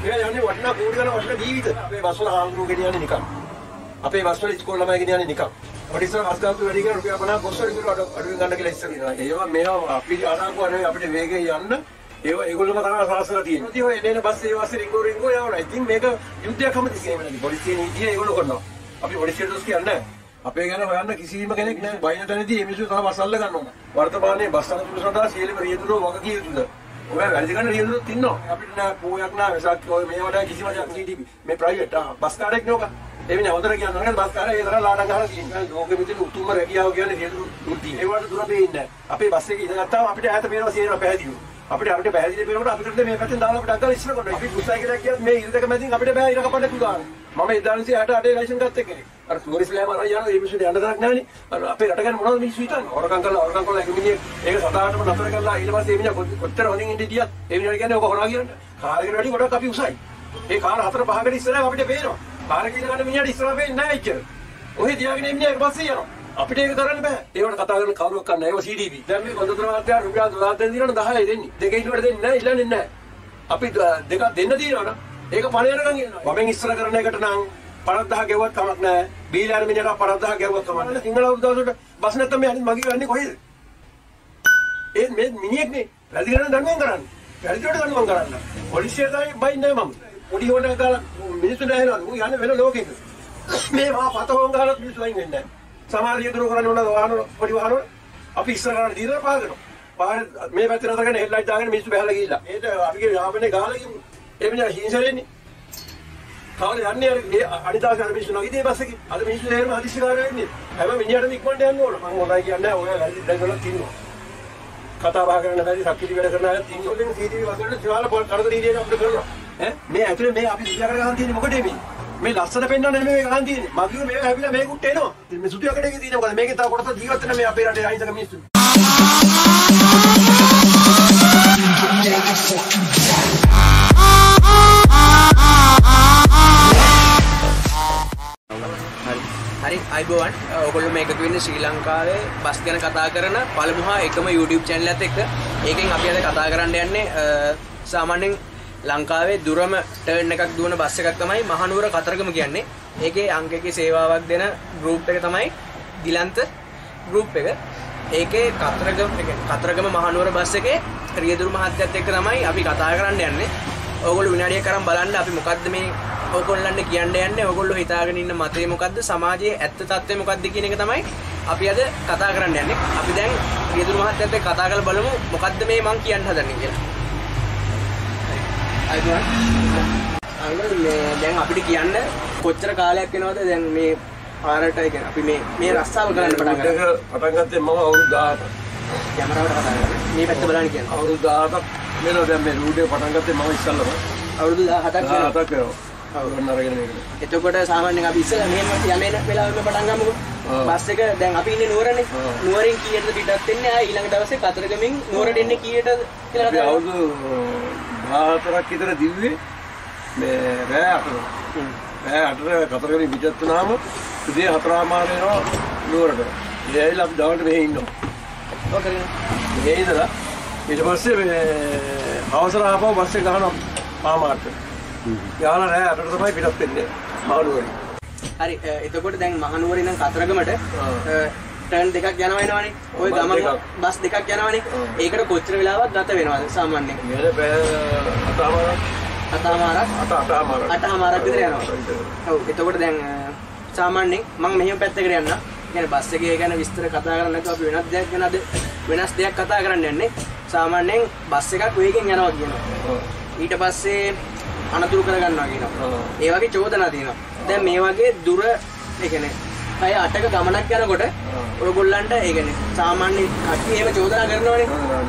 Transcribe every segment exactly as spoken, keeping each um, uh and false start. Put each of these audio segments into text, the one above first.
මේ යන්නේ වටිනා කෝටි ගණන් වටිනා ජීවිත. අපේ බස් වල හාමුදුරුවෝ ගෙනියන්නේ නිකන්. අපේ බස් වල ඉස්කෝල ළමයි ගෙනියන්නේ නිකන්. අපිට ඉස්සර බස් ගාස්තු වැඩි කරලා රුපියල් පනහක් ගොස්සට කිව්වා අඩුවෙන් ගන්න කියලා ඉස්සර කියනවා. ඒවා මේවා අපි අනාකෝ නෙවෙයි අපිට වේගෙන් යන්න ඒවා ඒගොල්ලෝම තමයි සාසලා තියෙන්නේ. ඉතින් ඔය එන බස් ඒ වාසේ රිංගෝ රිංගෝ යවනවා. ඉතින් මේක යුද්ධයක් හැමති කියන්නේ. පොලිසිය නීතිය ඒගොල්ලෝ කරනවා. අපි පොලිසියට දොස් කියන්නේ නැහැ. අපේ ගැන හොයන්න කිසිම කෙනෙක් නැහැ. බයින තැනදී මේ මිනිස්සු තව බස් අල්ල ගන්නවා. වර්තමානයේ බස් අනුකූල සඳහා සියලුම රියදුරෝ වගකී යුතුද? ඔය වැඩි ගන්න රියදුරොත් ඉන්නවා. අපිට නෑ පෝයක් නෑ වෙසක් ඔය මේ වඩා කිසිම දෙයක් නීති මේ ප්‍රයිවට් බස් කාර්යයක් නෝක. ඒ වෙන හොඳට කියනවා නේද බස් කාර්යය ඒ තරම් ලාඩම් ගහලා තියෙනවා. ලෝකෙ මෙතන උතුම්ම රැකියාව කියන්නේ රියදුරු දුර්ති. ඒවට දුර පේන්නේ නැහැ. අපේ බස් එකේ ඉඳගත්තාම අපිට ඈත පේනවා සියනවා පැහැදිලිව. අපිට අපිට පැහැදිලි පේනකොට අපිට මේ පැත්තෙන් දාලා අපිට අග්ගල ඉස්සර කරනවා. අපි කුසයි කියලා කියත් මේ ඉර දෙක මැදින් අපිට බෑ ඉර කපන්න පුළුවන්. මම එදානිසි අට අටේ ලයිසන් ගත්ත කෙනෙක්. අර ටූරිස්ට්ලාම අරන් යනවා මේ මිනිස්සුන්ට යන්න තරක් නැහැනේ. අර අපේ රට ගැන මොනවද මිනිස්සු හිතන්නේ? හොරකම් කරලා හොරකම් කරලා එක මිනිහෙක් ඒක සතාටම නතර කරලා ඊට පස්සේ මේ මිනිහා කොච්චර හොඳින් ඉඳී ගියත් ඒ මිනිහාට කියන්නේ ඔක හොරා කියන්නේ. කාර්යකට වැඩි ගොඩක් අපි උසයි. ඒ කාර හතර පහකට ඉස්සරහ අපිට පේනවා. කාර්ය කියන ගන්න මිනිහාට ඉස්සරහ පේන්නේ නැහැ එච්චර. ඔහේ තියාගෙන මේ මිනිහා පස්සේ යනවා. අපිට ඒක කරන්න බෑ. ඒවට කතා කරන කවුරුවක් කරන්න ඒව සී ඩී බී. දැන් මේ කොන්දතර මාත්‍යා රුපියල් දොළහක් දෙන්න දිනන දහයයි දෙන්නේ. දෙක ඉන්නවට දෙන්නේ නැහැ, ඉල්ලන්නේ නැහැ. අපි දෙකක් දෙන්න දිනනවා. ඒක පණයනකම් ඉන්නවා. වමෙන් ඉස්සර කරන එකට නම් පනස් දහස් ගෙවුවත් කමක් නැහැ. බීලාර මිනිහට පනස් දහස් ගෙවුවත් කමක් නැහැ. සිංහල අවුරුද්දට බස් නැත්තම් මේ අනිත් මගේ යන්නේ කොහෙද? ඒ මේ මිනිහෙක් නේ. වැඩි ගන්න දඬුවම් කරන්නේ. වැඩිට දඬුවම් කරන්න. පොලිසියට තමයි බයින්නේ මම. පොඩි හොටක් ගාලා මිනිස්සු නැහැනවා. මු යන්නේ වෙන ලෝකෙක. මේ මහා පතෝන් ගාලා මිනිස්සු වයින් වෙන්නේ නැහැ. සමහර රියදුරු කරන්නේ මොනවද වාහන පොඩි වාහන අපි ඉස්සර කරලා දීලා පාගනවා. පාර මේ පැත්තේ නතර කරගෙන හෙඩ්ලයිට් දාගෙන මිනිස්සු බහලා ගිහිල්ලා. ඒක අපිගේ යාපනේ ගාලා ගිමු. ඒ මිනිහා හිංසරෙන්නේ. කවුද යන්නේ අර අනිදාස අර මිනිස්සු නැගිටියේ බස් එකේ. අද මිනිස්සු එහෙම හදිස්සිකාරය වෙන්නේ. හැම මිනිහටම ඉක්මනට යන්න ඕන. මම හොඳයි කියන්නේ ඔය වැඩි දැන් තින්නවා. කතා බහ කරන්න බැරි සක්විති වැඩ කරන අය තින්නවා. ඔලින් සී ටී වී වසරට ජාල කරදර ඉරියට අපිට කරනවා. ඈ මේ ඇතුලේ මේ අපි විද්‍යා කර ගන්න තියෙන්නේ මොකටද මේ? මේ ලස්සන පෙන්වන්න නෙමෙයි මේ ගහන් තියෙන්නේ. මගියෝ මේක හැපිලා මේකුත් එනවා. මේ සුටියකට එකේ තියෙනවා. මොකද මේකේ තව කොටස ජීවත් වෙන මේ අපේ රටේ අහිංසක මිනිස්සු. හරි අයිබෝවන් ඔයගොල්ලෝ මේක වෙන්නේ ශ්‍රී ලංකාවේ බස් ගැන කතා කරන පළමු හා එකම YouTube channel එකත් එක්ක. ඒකෙන් අපි අද කතා කරන්න යන්නේ සාමාන්‍යයෙන් ලංකාවේ දුරම ටර්න් එකක් දුවන බස් එකක් තමයි මහනුවර කතරගම කියන්නේ. ඒකේ අංක එකේ සේවාවක් දෙන ගෲප් එක තමයි දිලන්ත ගෲප් එක. ඒකේ කතරගම කතරගම මහනුවර බස් එකේ රියදුරු මහත්තයත් එක්ක තමයි අපි කතා කරන්න යන්නේ. ඕගොල්ලෝ විනාඩියක් කරන් බලන්න අපි මොකද්ද මේ ඕගොල්ලන්ට කියන්න යන්නේ. ඕගොල්ලෝ හිතාගෙන ඉන්න මතය මොකද්ද? සමාජයේ ඇත්ත තත්ත්වය මොකද්ද කියන එක තමයි අපි අද කතා කරන්න යන්නේ. අපි දැන් රියදුරු මහත්තයත් එක්ක කතා කරලා බලමු මොකද්ද මේ මං කියන්න හදන්නේ කියලා. අංගල් මේ දැන් අපිට කියන්න කොච්චර කාලයක් වෙනවද දැන් මේ පාරට කියන්නේ අපි මේ මේ රස්සාව කරන්න පටන් ගත්තා. පටන් ගත්තේ මම අවුරුදු දහහක්. කැමරාවට කතා කරන්නේ. මේ පැත්ත බලන්න කියන්නේ. අවුරුදු දහහක් වෙනවා දැන් මේ රූට් එක පටන් ගත්තේ මම ඉස්සල්ලාම. අවුරුදු දහහක් වෙනවා. දහහක් වෙනවා. අවුරුද්ද අරගෙන මේකට. එතකොට සාමාන්‍යයෙන් අපි ඉස්සෙල්ලා මෙහෙම යමෙන වෙලාවෙම පටන් ගමුකෝ. බස් එක දැන් අපි ඉන්නේ නුවරනේ. නුවරින් කීයටද පිටත් වෙන්නේ? ආ ඊළඟ දවසේ කතරගමින් නුවරට එන්නේ කීයටද කියලා කතා කරමු. අවුරුදු දහහතරක් විතර දිව්වේ මේ රෑ අටට. රෑ අටට කතරගම පිටත් වුණාම උදේ හතරමාර වෙනවා නුවරට. ඒ ඇවිල්ලා අපි දවල්ට මෙහෙ ඉන්නවා. ඔව් කරගෙන. මෙහෙ ඉඳලා ඊට පස්සේ මේ අවසර ආපහු බස් එක ගහනවා පාමාර්ට. යාලා රෑ අටට තමයි පිටත් වෙන්නේ මහනුවරින්. හරි එතකොට දැන් මහනුවරින් නම් කතරගමට ටර්න් දෙකක් යනවා වෙනවනේ. ওই ගමන් බස් දෙකක් යනවනේ. ඒකට කොච්චර වෙලාවක් ගත වෙනවද සාමාන්‍යයෙන්? මේක බෑ අතමාරක් අතමාරක් අත අතමාරක් අතමාරක් විතර යනවා. ඔව් එතකොට දැන් සාමාන්‍යයෙන් මම මෙහෙම පැත්තකට යන්න. يعني බස් එකේ ගැන විස්තර කතා කරන්න නැතුව අපි වෙනස් දෙයක් ගැන අද වෙනස් දෙයක් කතා කරන්න යන්නේ. සාමාන්‍යයෙන් බස් එකක් වේගෙන් යනවා කියනවා. ඊට පස්සේ අනතුරු කර ගන්නවා කියනවා. ඒ වගේ චෝදනා තියෙනවා. දැන් මේ වගේ දුර ඒ කියන්නේ අය අටක ගමනක් යනකොට ඔයගොල්ලන්ට ඒ කියන්නේ සාමාන්‍ය කට්ටිය එහෙම චෝදනා කරනවනේ.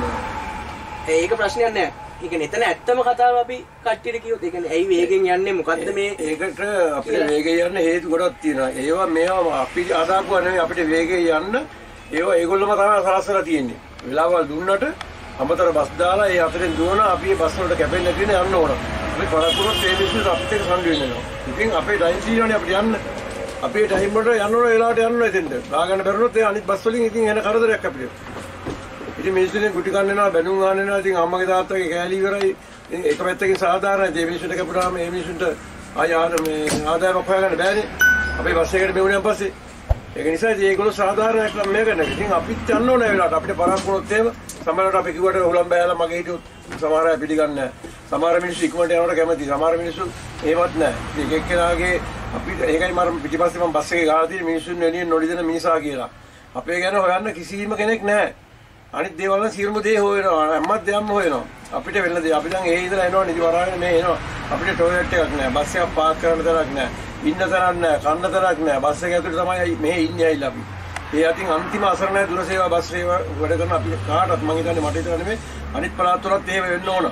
ඒක ප්‍රශ්නයක් නෑ. ඒ කියන්නේ එතන ඇත්තම කතාව අපි කට්ටියට කිව්වොත් ඒ කියන්නේ ඇයි වේගෙන් යන්නේ මොකද්ද මේ? ඒකට අපිට වේගෙන් යන්න හේතු ගොඩක් තියෙනවා. ඒවා මේවා අපි අදාකුව නෙවෙයි අපිට වේගෙන් යන්න ඒවා ඒගොල්ලෝම තමයි සලස්සලා තියෙන්නේ. වෙලාවල් දුන්නට අමතර බස් දාලා ඒ අතරින් දුවන අපි බස් වලට කැපෙන්නේ නැති වෙන යන්න ඕන. අපි පරක්කුණොත් ඒ මිනිස්සු අපිට එක්ක සංග වෙනවා. ඉතින් අපේ ටයිම් සීනෝනේ අපිට යන්න. අපේ ටයිම් වලට යන්න ඕන වෙලාවට යන්න ඕන එතෙන්ට. ගාගන්න බැරුණොත් ඒ අනිත් බස් වලින් ඉතින් එන කරදරයක් අපිට. ඉතින් මිනිස්සුනේ ගුටි කන්න යනවා බැනුම් ගන්න යනවා. ඉතින් අම්මගේ තාත්තගේ කෑලි ඉවරයි. ඒක පැත්තකින් සාධාරණයි. මේ මිනිස්සුන්ට කැපුණාම මේ මිනිස්සුන්ට ආය ආන මේ ආදායමක් හොයාගන්න බෑනේ. අපේ බස් එකකට මෙවුණාන් පස්සේ. ඒක නිසා ඉතින් ඒගොල්ලෝ සාධාරණයක් නම් මේක නෙවෙයි. ඉතින් අපිත් යන්න ඕනේ ඒ වෙලාවට. අපිට පරක් වුණොත් එහෙම සමහරවිට අපි කිව්වට උලම් බෑලා මගේ හිටියොත් සමහර අය පිළිගන්නේ නැහැ. සමහර මිනිස්සු ඉක්මනට යනවට කැමතියි. සමහර මිනිස්සු එහෙමත් නැහැ. ඉතින් එක එක්කෙනාගේ අපි ඒකයි මම පිටිපස්සේ මම බස් එකේ ගාලා තියෙන මිනිස්සුන් එළියෙන් නොලිදෙන මිනිසා කියලා. අපේ ගැන හොයන්න කිසිම කෙනෙක් නැහැ. අනිත් දේවල් සියලුම දේ හොයනවා. හැමත් දෙයක්ම හොයනවා. අපිට වෙන්න දේ. අපි දැන් ඒ ඉඳලා එනවා නිදි වරාගෙන මේ එනවා. අපිට ටොයිලට් එකක් නැහැ. බස් එකක් පාක් කරන්න තරක් නැහැ. ඉන්න තරක් නැහැ. කන්න තරක් නැහැ. බස් එක ඇතුලේ තමයි මේ ඉන්නේ ඇයිලා අපි. ඒ අතින් අන්තිම අසරණයි දුර සේවා බස් සේවා වැඩ කරන අපි කාටවත් මම හිතන්නේ මට විතර නෙමෙයි අනිත් පළාත්වලත් එහෙම වෙන්න ඕන.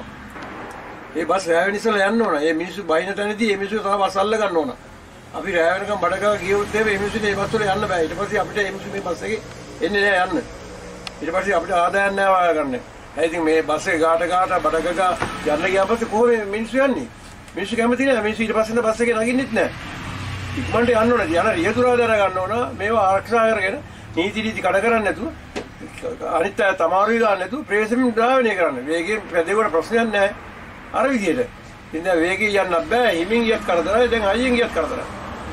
ඒ බස් රැය වෙනසලා යන්න ඕන. ඒ මිනිස්සු බයින තැනදී මේ මිනිස්සු තව බස් අල්ල ගන්න ඕන. අපි රැය වෙනකම් බඩගා ගියොත් එහෙම මේ මිනිස්සුන්ට මේ බස් වල යන්න බෑ. ඊට පස්සේ අපිට මේ මිනිස්සු මේ බස් එකේ එන්නේ නෑ යන්න. ඊට පස්සේ අපිට ආදායම් නෑ වාය ගන්න. ඒ ඉතින් මේ බස් එක ගාට ගාට බඩගා යන්න ගියා පස්සේ කොහොමද මිනිස්සු යන්නේ? මිනිස්සු කැමති නෑ. මිනිස්සු ඊට පස්සේ බස් එකේ නගින්නෙත් නෑ. ඉක්මනට යන්න ඕන. යන රියදුරා දර ගන්න ඕන. මේවා ආරක්ෂා කරගෙන නීති නීති කඩ කරන්නේ නැතුව අනිත් අය තමාරුයි ගන්න නැතුව ප්‍රේසමින් ඩ්‍රයිවිං කරන්න. වේගයෙන් පැදේකට ප්‍රශ්නයක් නැහැ. අර විදියට. ඉතින් දැන් වේගයෙන් යන්න බෑ. හිමින් ගියත් කරදරයි. දැන් අයියෙන් ගියත් කරදරයි.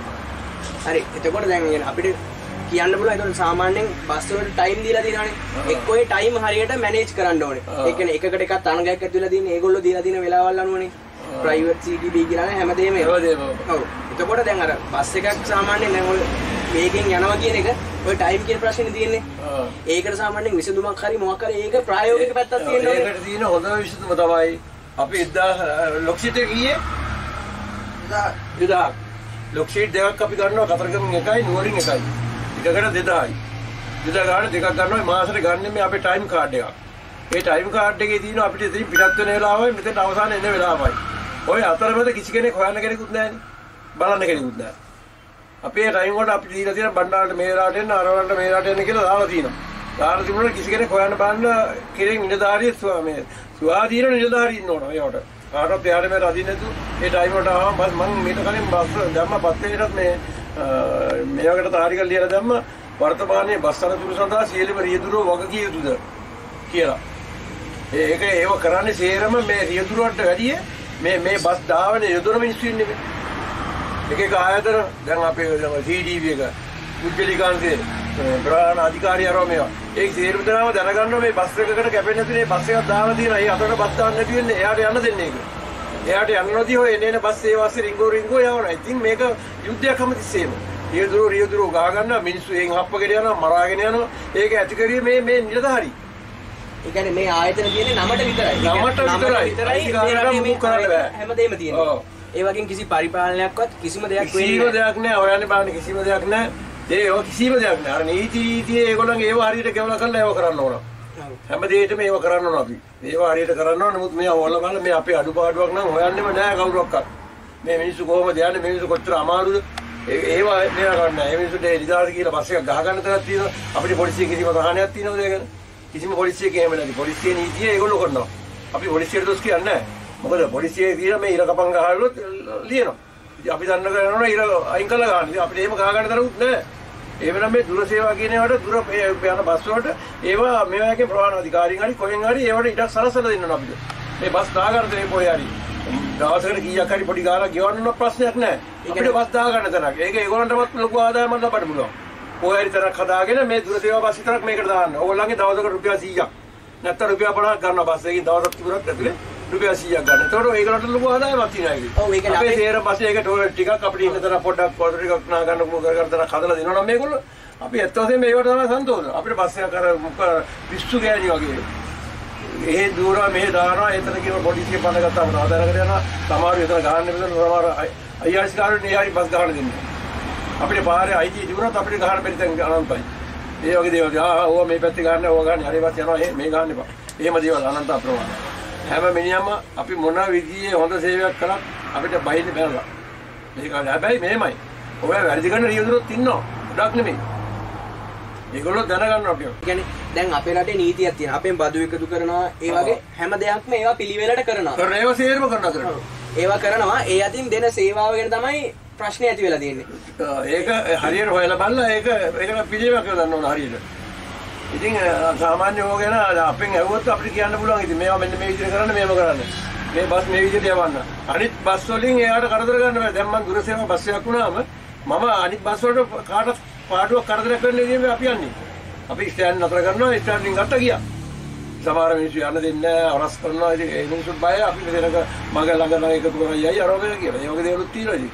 හරි. එතකොට දැන් අපිට කියන්න පුළුවන් ඒක සාමාන්‍යයෙන් බස් වලට ටයිම් දීලා තියෙනවානේ. එක්ක ඔය ටයිම් හරියට මැනේජ් කරන්න ඕනේ. ඒ කියන්නේ එකකට එකක් තරඟයක් ඇති වෙලා තියෙන ඒගොල්ලෝ දීලා තියෙන වෙලාවල් අනුවනේ. ප්‍රයිවට් සීටි බී කියලා නේ හැමදේම. හැමදේම. ඔව්. එතකොට දැන් අර බස් එකක් සාමාන්‍යයෙන් දැන් ඔය වේගෙන් යනවා කියන එක ඔය ටයිම් කියන ප්‍රශ්නේ තියෙන්නේ. ඒකට සාමාන්‍යයෙන් විසඳුමක් හරි මොකක් හරි ඒක ප්‍රායෝගික පැත්තක් තියෙනවා. ඒකට තියෙන හොඳම විසඳුම තමයි අපි එදා ලොක්ෂිට් එක ගියේ. එදා එදා ලොක්ෂිට් දෙකක් අපි ගන්නවා කතරගම එකයි නුවරින් එකයි. එකකට දෙදායි. දෙදා ගන්න දෙකක් ගන්නවා මාසෙට ගන්න මේ අපේ ටයිම් කාඩ් එකක්. ඒ ටයිම් කාඩ් එකේ තියෙනවා අපිට ඉතින් පිටත් වෙන වෙලාවයි මෙතන අවසාන එන වෙලාවයි. ඔය අතරමැද කිසි කෙනෙක් හොයන්න කෙනෙකුත් නැහැනේ. බලන්න කෙනෙකුත් නැහැ. අපේ ටයිම් වලට අපි දීලා තියෙන බණ්ඩාරට මේ රාට එන්න අර රාට මේ රාට එන්න කියලා දාලා තියෙනවා. දාලා තිබුණා කිසි කෙනෙක් හොයන්න බලන්න කෙරෙන් නිලධාරියෙක් මේ සුවාදීන නිලධාරියෙක් ඉන්න ඕන ඒවට. කාටවත් එයාට මේ රදින්න නැතු ඒ ටයිම් වලට ආවම මම මේක කලින් බස් දැම්ම පත්තේටත් මේ මේ වගේ තාරිකල් ලියලා දැම්ම වර්තමානයේ බස් අනතුරු සඳහා සියලුම රියදුරෝ වගකිය යුතුද කියලා. ඒක ඒව කරන්නේ සේරම මේ රියදුරන්ට වැඩිය මේ මේ බස් ධාවන යොදන මිනිස්සු ඉන්නේ. එක එක ආයතන දැන් අපේ සී ඩී වී එක පුද්ගලිකාන්තයේ ප්‍රාණ අධිකාරිය ආරෝ මේවා. ඒක සියලුම දෙනාම දැනගන්නවා මේ බස් එකකට කැපෙන්නේ නැති මේ බස් එකක් දාලා තියෙනවා. ඒ අතට බස් දාන්න නැති වෙන්නේ එයාට යන්න දෙන්නේ ඒක. එයාට යන්න නොදී ඔය එනේන බස් ඒ වාසේ රින්ගෝ රින්ගෝ යවනවා. ඉතින් මේක යුද්ධයක් හැමතිස්සෙම. රියදුරෝ රියදුරෝ ගා ගන්නවා මිනිස්සු එන් හප්පගෙන යනවා මරාගෙන යනවා. ඒක ඇති කරියේ මේ මේ නිලධාරී. ඒ කියන්නේ මේ ආයතන තියෙන්නේ නමට විතරයි. නමට විතරයි. විතරයි මේ කරන්න බෑ. හැමදේම තියෙනවා. ඔව්. ඒ වගේම කිසි පරිපාලනයක්වත් කිසිම දෙයක් වෙන්නේ කිසිම දෙයක් නෑ. හොයන්නේ බලන්න කිසිම දෙයක් නෑ. ඒ ඔය කිසිම දෙයක් නෑ. අර නීති නීතියේ ඒගොල්ලන්ගේ ඒව හරියට ගෙවලා කරලා ඒව කරන්න ඕන. හැමදේටම ඒව කරන්න ඕන අපි. ඒව හරියට කරන්න ඕන. නමුත් මේ හොල්ල බලන්න මේ අපේ අඩුපාඩුවක් නම් හොයන්නෙම නෑ කවුරක්වත්. මේ මිනිස්සු කොහොමද යන්නේ? මේ මිනිස්සු කොච්චර අමාරුද? ඒව මේවා ගන්න නෑ. මේ මිනිස්සුන්ට එලිදාට කියලා බස් එකක් ගහ ගන්න තරක් තියෙනවා. අපිට පොලිසිය කිසිම සහනයක් තියෙනවද ඒකන? කිසිම පොලිසියක එහෙම නැති. පොලිසිය නීතිය ඒගොල්ලෝ කරනවා. අපි පොලිසියට දොස් කියන්නේ නැහැ. මොකද පොලිසියේ තියෙන මේ ඉර කපන් ගහලොත් ලියනවා. ඉතින් අපි දන්න කරනවා ඉර අයින් කළා ගන්න. ඉතින් අපිට එහෙම ගහ ගන්න තරකුත් නැහැ. ඒ වෙනම මේ දුර සේවා කියන ඒවාට දුර යන බස් වලට ඒවා මේවාගේ ප්‍රවාහන අධිකාරීන් හරි කොහෙන් හරි ඒවට ඉඩක් සලසලා දෙන්න ඕන අපිට. මේ බස් දාගන්න දෙන්නේ පොයේ හරි. දවසකට කීයක් හරි පොඩි ගාලා ගෙවන්න ප්‍රශ්නයක් නැහැ. අපිට බස් දාගන්න තරක්. ඒක ඒගොල්ලන්ටවත් ලොකු ආදායමක් ලබන්න පුළුවන්. පොයේ හරි තරක් හදාගෙන මේ දුර සේවා බස් විතරක් මේකට දාන්න. ඕගොල්ලන්ගේ දවසකට රුපියල් සීයක්. නැත්නම් රුපියල් පනහක් ගන්නවා බස් එකකින් දවසක් තිබුණත් ඇතුලේ රුපියල් සීයක් ගන්න. ඒතකොට ඒගොල්ලන්ට ලොකු ආදායමක් තියෙනවා ඒකේ. ඔව් ඒක අපේ තේර බස් එකේ ටොයිලට් ටිකක් අපිට ඉන්න තරම් පොඩ්ඩක් පොඩ ටිකක් නා ගන්න මොකද කරගන්න තරම් හදලා දෙනවා නම් මේගොල්ලෝ අපි ඇත්ත වශයෙන්ම ඒවට තමයි සන්තෝෂ. අපිට බස් එකක් අර මොක පිස්සු ගෑණි වගේ. එහෙ දුවනවා මෙහෙ දානවා එතන කියන පොලිසිය පණ ගත්තාම ආදායකට යනවා. සමහරව එතන ගහන්න බැලන සමහර අයිආර්සි කාර්යයට ඒ හරි බස් ගහන්න දෙන්නේ. අපිට පාරේ අයිති තිබුණත් අපිට ගහන්න බැරි තැන් අනන්තයි. ඒ වගේ දේවල් ආ ඕවා මේ පැත්තේ ගහන්න ඕවා ගන්න හරි බස් යනවා මේ ගහන්න එපා. එහෙම දේවල් අනන්ත අප්‍රමාණ. හැම මිනිහම අපි මොන විදිහේ හොඳ සේවයක් කළත් අපිට බයින්නේ බැලලා. මේක හැබැයි මෙහෙමයි. ඔය වැඩි කරන රියදුරොත් ඉන්නවා. ගොඩක් නෙමෙයි. ඒගොල්ලෝ දැනගන්නවා අපි. ඒ කියන්නේ දැන් අපේ රටේ නීතියක් තියෙනවා. අපෙන් බදු එකතු කරනවා. ඒ වගේ හැම දෙයක්ම ඒවා පිළිවෙලට කරනවා. කරන ඒවා සේරම කරනවා කරනවා. ඒවා කරනවා. ඒ අතින් දෙන සේවාව ගැන තමයි ප්‍රශ්නේ ඇති වෙලා තියෙන්නේ. ඒක හරියට හොයලා බලලා ඒක ඒක පිළිවෙලක් කරලා ගන්න ඕන හරියට. ඉතින් සාමාන්‍ය ඕක ගැන අපෙන් ඇහුවොත් අපිට කියන්න පුළුවන් ඉතින් මේවා මෙන්න මේ විදිහට කරන්න මේව කරන්න. මේ බස් මේ විදිහට යවන්න. අනිත් බස් වලින් එයාට කරදර ගන්න බෑ. දැන් මම දුරසේවා බස් එකක් වුණාම මම අනිත් බස් වලට කාටවත් පාඩුවක් කරදර කරන්න ඉන්නේ අපි යන්නේ. අපි ස්ටෑන්ඩ් නතර කරනවා ස්ටෑන්ඩින් ගත්ත ගියා. සමහර මිනිස්සු යන්න දෙන්නේ නැහැ අරස් කරනවා. ඉතින් ඒ මිනිස්සුත් බයයි අපි මෙතනක මග ළඟ ළඟ එකතු කරලා යයි අරෝගය කියලා. ඒ වගේ දේවලුත් තියෙනවා ඉතින්.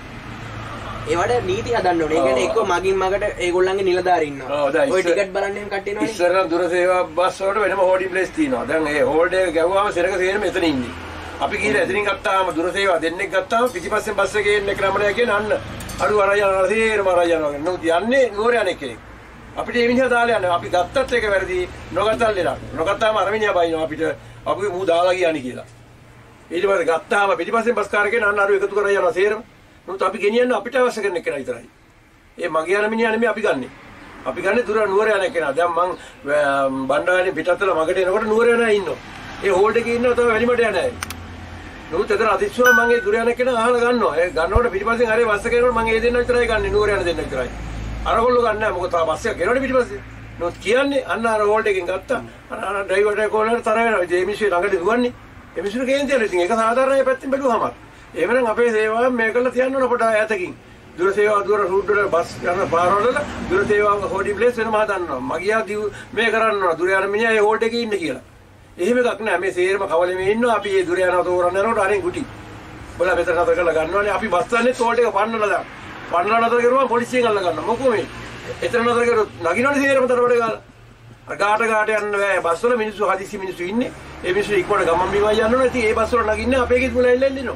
ඒවට නීති හදන්න ඕනේ. ඒ කියන්නේ එක්ක මගින් මගට ඒගොල්ලන්ගේ නිලධාරීන් ඉන්නවා. ඔය ටිකට් බලන්න එහෙම කට්ටිය නෝනේ. ඉස්සර දුරසේවා බස් වලට වෙනම හෝඩින් ප්ලේස් තියෙනවා. දැන් ඒ හෝල්ඩ් එක ගැව්වම සෙනක සේන මෙතන ඉන්නේ. අපි ගිහලා එතනින් ගත්තාම දුරසේවා දෙන්නෙක් ගත්තාම පිටිපස්සෙන් බස් එකේ එන්නේ ක්‍රමණය කියන අන්න අඩු අර යනවා සේරම අර යනවා. නෝ යන්නේ නුවර යන්නේ කෙනෙක්. අපිට මේ මිනිහා දාලා යනවා. අපි ගත්තත් ඒක වැරදි. නොගත්තත් ලෙඩක්. නොගත්තාම අර මිනිහා බයිනවා අපිට අපි මූ දාලා ගියානි කියලා. ඊට පස්සේ ගත්තාම පිටිපස්සෙන් බස් කාරකේ අන්න අර එකතු කරලා යනවා සේරම. නමුත් අපි ගෙනියන්නේ අපිට අවශ්‍ය කරන එක විතරයි. ඒ මගේ යන මිනිහා නෙමෙයි අපි ගන්නෙ. අපි ගන්නේ දුර නුවර යන කෙනා. දැන් මං බණ්ඩාරේ පිටතල මගට එනකොට නුවර යන අය ඉන්නවා. ඒ හෝල්ඩ් එකේ ඉන්නවා තමයි වැඩිමට යන අය. නමුත් එතන අතිශය මම ඒ දුර යන කෙනා අහලා ගන්නවා. ඒ ගන්නකොට පිටිපස්සෙන් හරි බස් එකේ එනකොට මම ඒ දෙන්න විතරයි ගන්නෙ නුවර යන දෙන්න විතරයි. අරගොල්ලෝ ගන්න නැහැ. මොකද තා බස් එක ගෙනවනේ පිටිපස්සේ. නමුත් කියන්නේ අන්න අර හෝල්ඩ් එකෙන් ගත්තා. අර අර ඩ්‍රයිවර්ට කෝලර් තර වෙනවා. ඒ මිනිස්සු ළඟට දුවන්නේ. ඒ මිනිස්සු කේන්තියල ඉතින් ඒක සාධාරණයි පැත්තෙන් බැලුවම. එහෙමනම් අපේ සේවාව මේක කරලා තියන්න ඕන පොඩ ඈතකින්. දුර සේවාව දුර රූට් වල බස් යන පාරවල දුර සේවාව හෝඩි ප්ලේස් වෙනම හදන්නවා. මගියා මේ කරන්න ඕන. දුර යන මිනිහා ඒ හෝල්ඩ් එකේ ඉන්න කියලා. එහෙම එකක් නෑ. මේ සේරම කවලේ මේ ඉන්නවා. අපි ඒ දුර යනවා තෝරන්න යනකොට අරින් ගුටි. බලා මෙතන නතර කරලා ගන්නවානේ. අපි බස් ගන්නේ හෝල්ඩ් එක පන්නලා දාන්න. පන්නලා නතර කරුවා පොලිසියෙන් අල්ල ගන්නවා. මොකෝ මේ? එතන නතර කරොත් නගිනවනේ සේරම තරවඩ ගාලා. අර ගාට ගාට යන්න බෑ. බස් වල මිනිස්සු හදිසි මිනිස්සු ඉන්නේ. ඒ මිනිස්සු ඉක්මනට ගමන් බිමයි යන්න ඕනේ. ඉතින් ඒ බස් වල නගින්නේ අපේ ගෙත් මුල එල්ල එල්ලිනවා.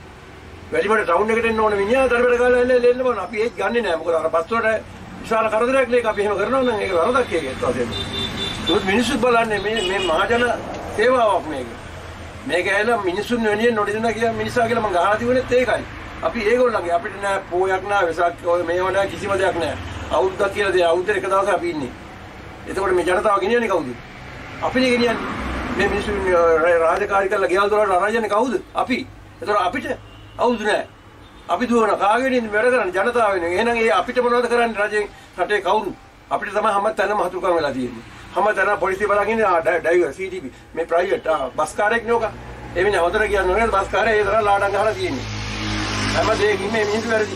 වැඩිමට ටවුන් එකට එන්න ඕන මිනිහා තරබර ගාලා එල්ල එල්ල බන අපි ඒක ගන්නෙ නෑ. මොකද අර බස් වලට විශාල කරදරයක් ලේක අපි එහෙම කරනවා නම් ඒක වරදක් ඒකත් වශයෙන්. ඒත් මිනිස්සු බලන්නේ මේ මේ මහජන සේවාවක් මේක. මේක ඇයිලා මිනිස්සුන් වෙනියෙන් නොදිනා කියලා මිනිසා කියලා මම ගහලා තිබුණෙත් ඒකයි. අපි ඒගොල්ලන්ගේ අපිට නෑ පෝයක් නෑ වෙසක් ඔය මේව නෑ කිසිම දෙයක් නෑ. අවුරුද්දක් කියලා දෙය අවුරුද්දේ එක දවසක් අපි ඉන්නේ. එතකොට මේ ජනතාව ගෙනියන්නේ කවුද? අපිනේ ගෙනියන්නේ. මේ මිනිස්සු රාජකාරී කරලා ගෙවල් දොරට අරන් යන්නේ කවුද? අපි. එතකොට අපිට අවුරුදු නෑ. අපි දුවන කාගෙනින් වැඩ කරන්නේ ජනතාව වෙනුවෙන්. එහෙනම් ඒ අපිට මොනවද කරන්නේ රජෙන් රටේ කවුරු? අපිට තමයි හැම තැනම හතුරුකම් වෙලා තියෙන්නේ. හැම තැනම පොලිසිය බලන් ඉන්නේ ඩ්‍රයිවර් සී ටී බී මේ ප්‍රයිවට් බස් කාර්යයක් නෝක. ඒ මිනිහ අවතර කියන්නේ නේද බස් කාර්යය ඒ තරම් ලාඩම් ගහලා තියෙන්නේ. හැම දෙයකින් මේ මිනිස්සු වැරදි.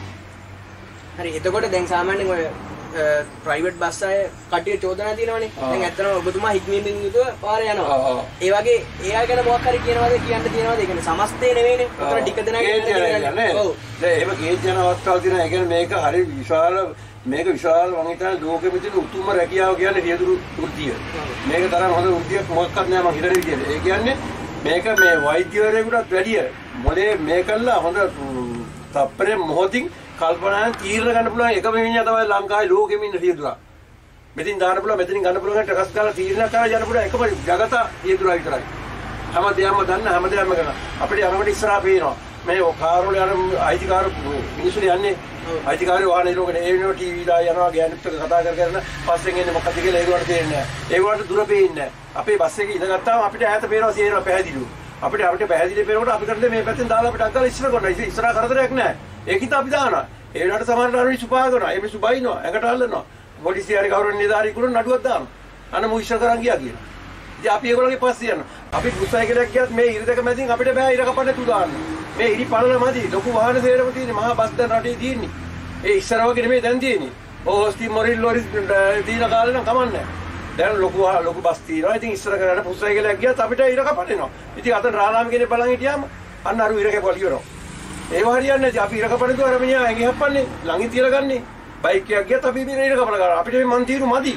හරි එතකොට දැන් සාමාන්‍යයෙන් ඔය ප්‍රයිවට් බස් අය කටිය චෝදනා දිනවනේ. දැන් ඇත්තටම ඔබතුමා හික්මීමෙන් යුතුව පාර යනවා. ඒ වගේ ඒ අය ගැන මොකක් හරි කියනවාද කියන්න තියෙනවාද? ඒ කියන්නේ සමස්තේ නෙවෙයිනේ. උතර ටික දෙනා කියන්නේ. ඔව්. දැන් එහෙම ගේජ් යන අවස්ථාවල් තියෙනවා. ඒ කියන්නේ මේක හරි විශාල මේක විශාල මම හිතන්නේ ලෝකෙ මෙතන උතුම්ම රැකියාව කියන්නේ රියදුරු වෘත්තිය. මේක තරම් හොඳ වෘත්තියක් මොකක්වත් නෑ මම හිතන විදිහට. ඒ කියන්නේ මේක මේ වෛද්‍යවරයෙකුටත් වැඩිය මොලේ මේකල්ලා හොඳ තප්පරේ මොහොතින් කල්පනාවෙන් තීරණ ගන්න පුළුවන් එකම මිනිහා තමයි ලංකාවේ ලෝකෙම ඉන්න රියදුරා. මෙතින් දාන්න පුළුවන් මෙතනින් ගන්න පුළුවන් ටකස් ගාලා තීරණ කරලා යන්න පුළුවන් එකම జగත රියදුරා විතරයි. හැම දෙයක්ම දන්න හැම දෙයක්ම කරන. අපිට යනකොට ඉස්සරහා පේනවා. මේ කාර් වල යන අයිතිකාර මිනිස්සු යන්නේ අයිතිකාරය වාහනේ ලෝකනේ ඒ වෙනවා ටීවී ලා යනවා ගෑනුත් එක්ක කතා කර කරන පස්සෙන් එන්නේ මොකක්ද කියලා ඒගොල්ලන්ට තේරෙන්නේ නැහැ. ඒගොල්ලන්ට දුර පේන්නේ නැහැ. අපේ බස් එකේ ඉඳගත්තාම අපිට ඈත පේනවා සීරනවා පැහැදිලිව. අපිට අපිට පැහැදිලි පේනකොට අපි කරන්නේ මේ පැත්තෙන් දාලා අපිට අක්කලා ඉස්සර කරනවා. ඉස්සරහා කරදරයක් නැහැ. ඒකිට අපි දානවා. ඒ වෙලාවට සමහරවල් අර මිනිස්සු පාගනවා. ඒ මිනිස්සු බයිනවා. ඇඟට අල්ලනවා. පොලිසිය හරි කවුරුන් නිලධාරී කුරුන් නඩුවක් දානවා. අන්න මු ඉස්සර කරන් ගියා කියලා. ඉතින් අපි ඒගොල්ලන්ගේ පස්සේ යනවා. අපි බුස්සයිකලයක් ගියත් මේ ඉර දෙක මැදින් අපිට බෑ ඉර කපන්න තු දාන්න. මේ ඉරි පළල මදි. ලොකු වාහන සේරම තියෙන්නේ. මහා බස් දැන් රටේ තියෙන්නේ. ඒ ඉස්සර වගේ නෙමෙයි දැන් තියෙන්නේ. ඕස්ටි මොරිල් ලොරි දීන කාලේ නම් කමන්නේ. දැන් ලොකු ලොකු බස් තියෙනවා. ඉතින් ඉස්සර කරලා බුස්සයිකලයක් ගියත් අපිට ඉර කපන්නවා. ඉතින් අතන රාලාම කෙනෙක් බලන් හිටියාම අන්න අර ඉර කැපවල ඉවරනවා. ඒව හරියන්නේ නැහැ. අපි ඉර කපන්නේ දුවර මිනිහා ඇඟේ හප්පන්නේ. ළඟින් තියලා ගන්නේ. බයික් එකක් ගියත් අපි මේ ඉර කපලා ගන්නවා. අපිට මේ මන් තීරු මදි.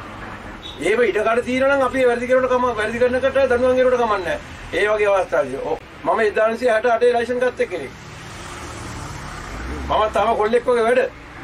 ඒව ඉඩ කඩ තියෙනවා නම් අපි වැඩි කරනකොට කම වැඩි කරනකොට දනුවන් ගෙරුවට කමන්නේ නැහැ. ඒ වගේ අවස්ථාවලදී. ඔව්. මම එක්දාසය හැට අටේ ලයිසන් ගත්ත කෙනෙක්. මම තාම කොල්ලෙක් වගේ වැඩ.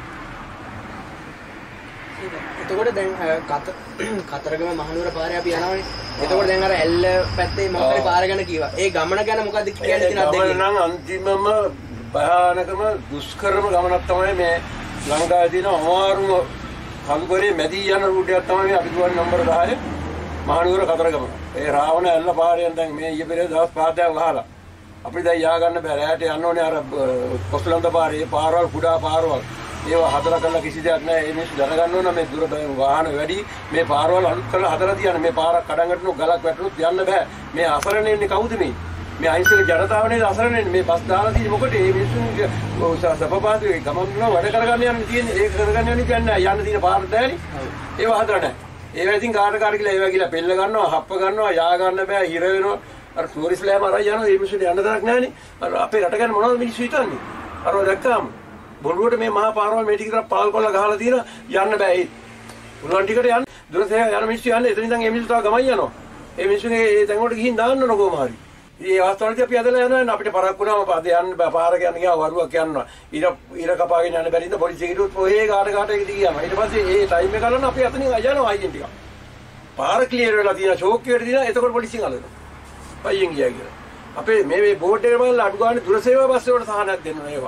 එතකොට දැන් කතරගම මහනුවර පාරේ අපි යනවනේ. එතකොට දැන් අර ඇල්ල පැත්තේ මොකද පාර ගැන කිව්වා. ඒ ගමන ගැන මොකද්ද කියන්නේ තියෙන අත්දැකීම? ගමන නම් අන්තිමම භයානකම දුෂ්කරම ගමනක් තමයි මේ ලංකාවේ තියෙන අමාරුම කඳුකරේ මැදි යන රූට් එකක් තමයි අපි දුවන්නේ නම්බර දහය මහනුවර කතරගම. ඒ රාවණ ඇල්ල පාරෙන් දැන් මේ ඊයේ පෙරේද දවස් පහක් වහලා. අපිට දැන් යා ගන්න බෑ. රැයට යන්න ඕනේ අර කොස්ලන්ත පාරේ පාරවල් කුඩා පාරවල්. ඒවා හදලා කරලා කිසි දෙයක් නැහැ. මේ මිනිස්සු දැනගන්න ඕන මේ දුර වාහන වැඩි. මේ පාරවල් අලුත් කරලා හදලා තියන්න. මේ පාරක් කඩන් වැටුණොත් ගලක් වැටුණොත් යන්න බෑ. මේ අසරණ ඉන්නේ කවුද මේ? මේ අහිංසක ජනතාවනේ අසරණනේ මේ බස් දාලා තියෙන්නේ මොකටද මේ මිනිස්සු සපපාතේ ගමන් කරනවා වැඩ කරගන්න යන්නේ තියෙන්නේ ඒක කරගන්න යන්නේ කියන්නේ යන්න තියෙන පාරට දැරි ඒව හදලා නැහැ ඒවා ඉතින් කාට කාට කියලා ඒවා කියලා පෙල්ල ගන්නවා හප්ප ගන්නවා යා ගන්න බෑ හිර වෙනවා අර ටූරිස්ට් ලෑම අරන් යනවා මේ මිනිස්සුන්ට යන්න තරක් නැහැනේ අර අපේ රට ගැන මොනවද මිනිස්සු හිතන්නේ අර දැක්කම බොරුවට මේ මහා පාරවල් මේ ටික විතර පාල් කොල්ල ගහලා තියෙනවා යන්න බෑ ඒ පුළුවන් ටිකට යන්න දුර තේ යන මිනිස්සු යන්නේ එතන ඉඳන් මේ මිනිස්සු තව ගමන් යනවා ඒ මිනිස්සුගේ ඒ තැන් වලට ගිහින් දාන්න ඕන කොහොම හරි ඉතින් ඒ අවස්ථාවලදී අපි ඇදලා යනවා අපිට පරක් වුණාම පාද යන්න බෑ පාර යන ගියා වරුවක් යනවා ඉර ඉර කපාගෙන යන්න බැරි ඉඳ පොලිසිය ගිරුත් ඔය ගාට ගාට එක දිගියම ඊට පස්සේ ඒ ටයිම් එක ගන්න අපි අතනින් යනවා අයියෙන් ටික පාර ක්ලියර් වෙලා තියෙන ෂෝක් එකට දිනා එතකොට පොලිසියෙන් අල්ලනවා අයියෙන් ගියා කියලා අපේ මේ මේ බෝඩ් එක බලලා අඩු ගානේ දුර සේවා බස් වලට සහනයක් දෙන්න ඒවා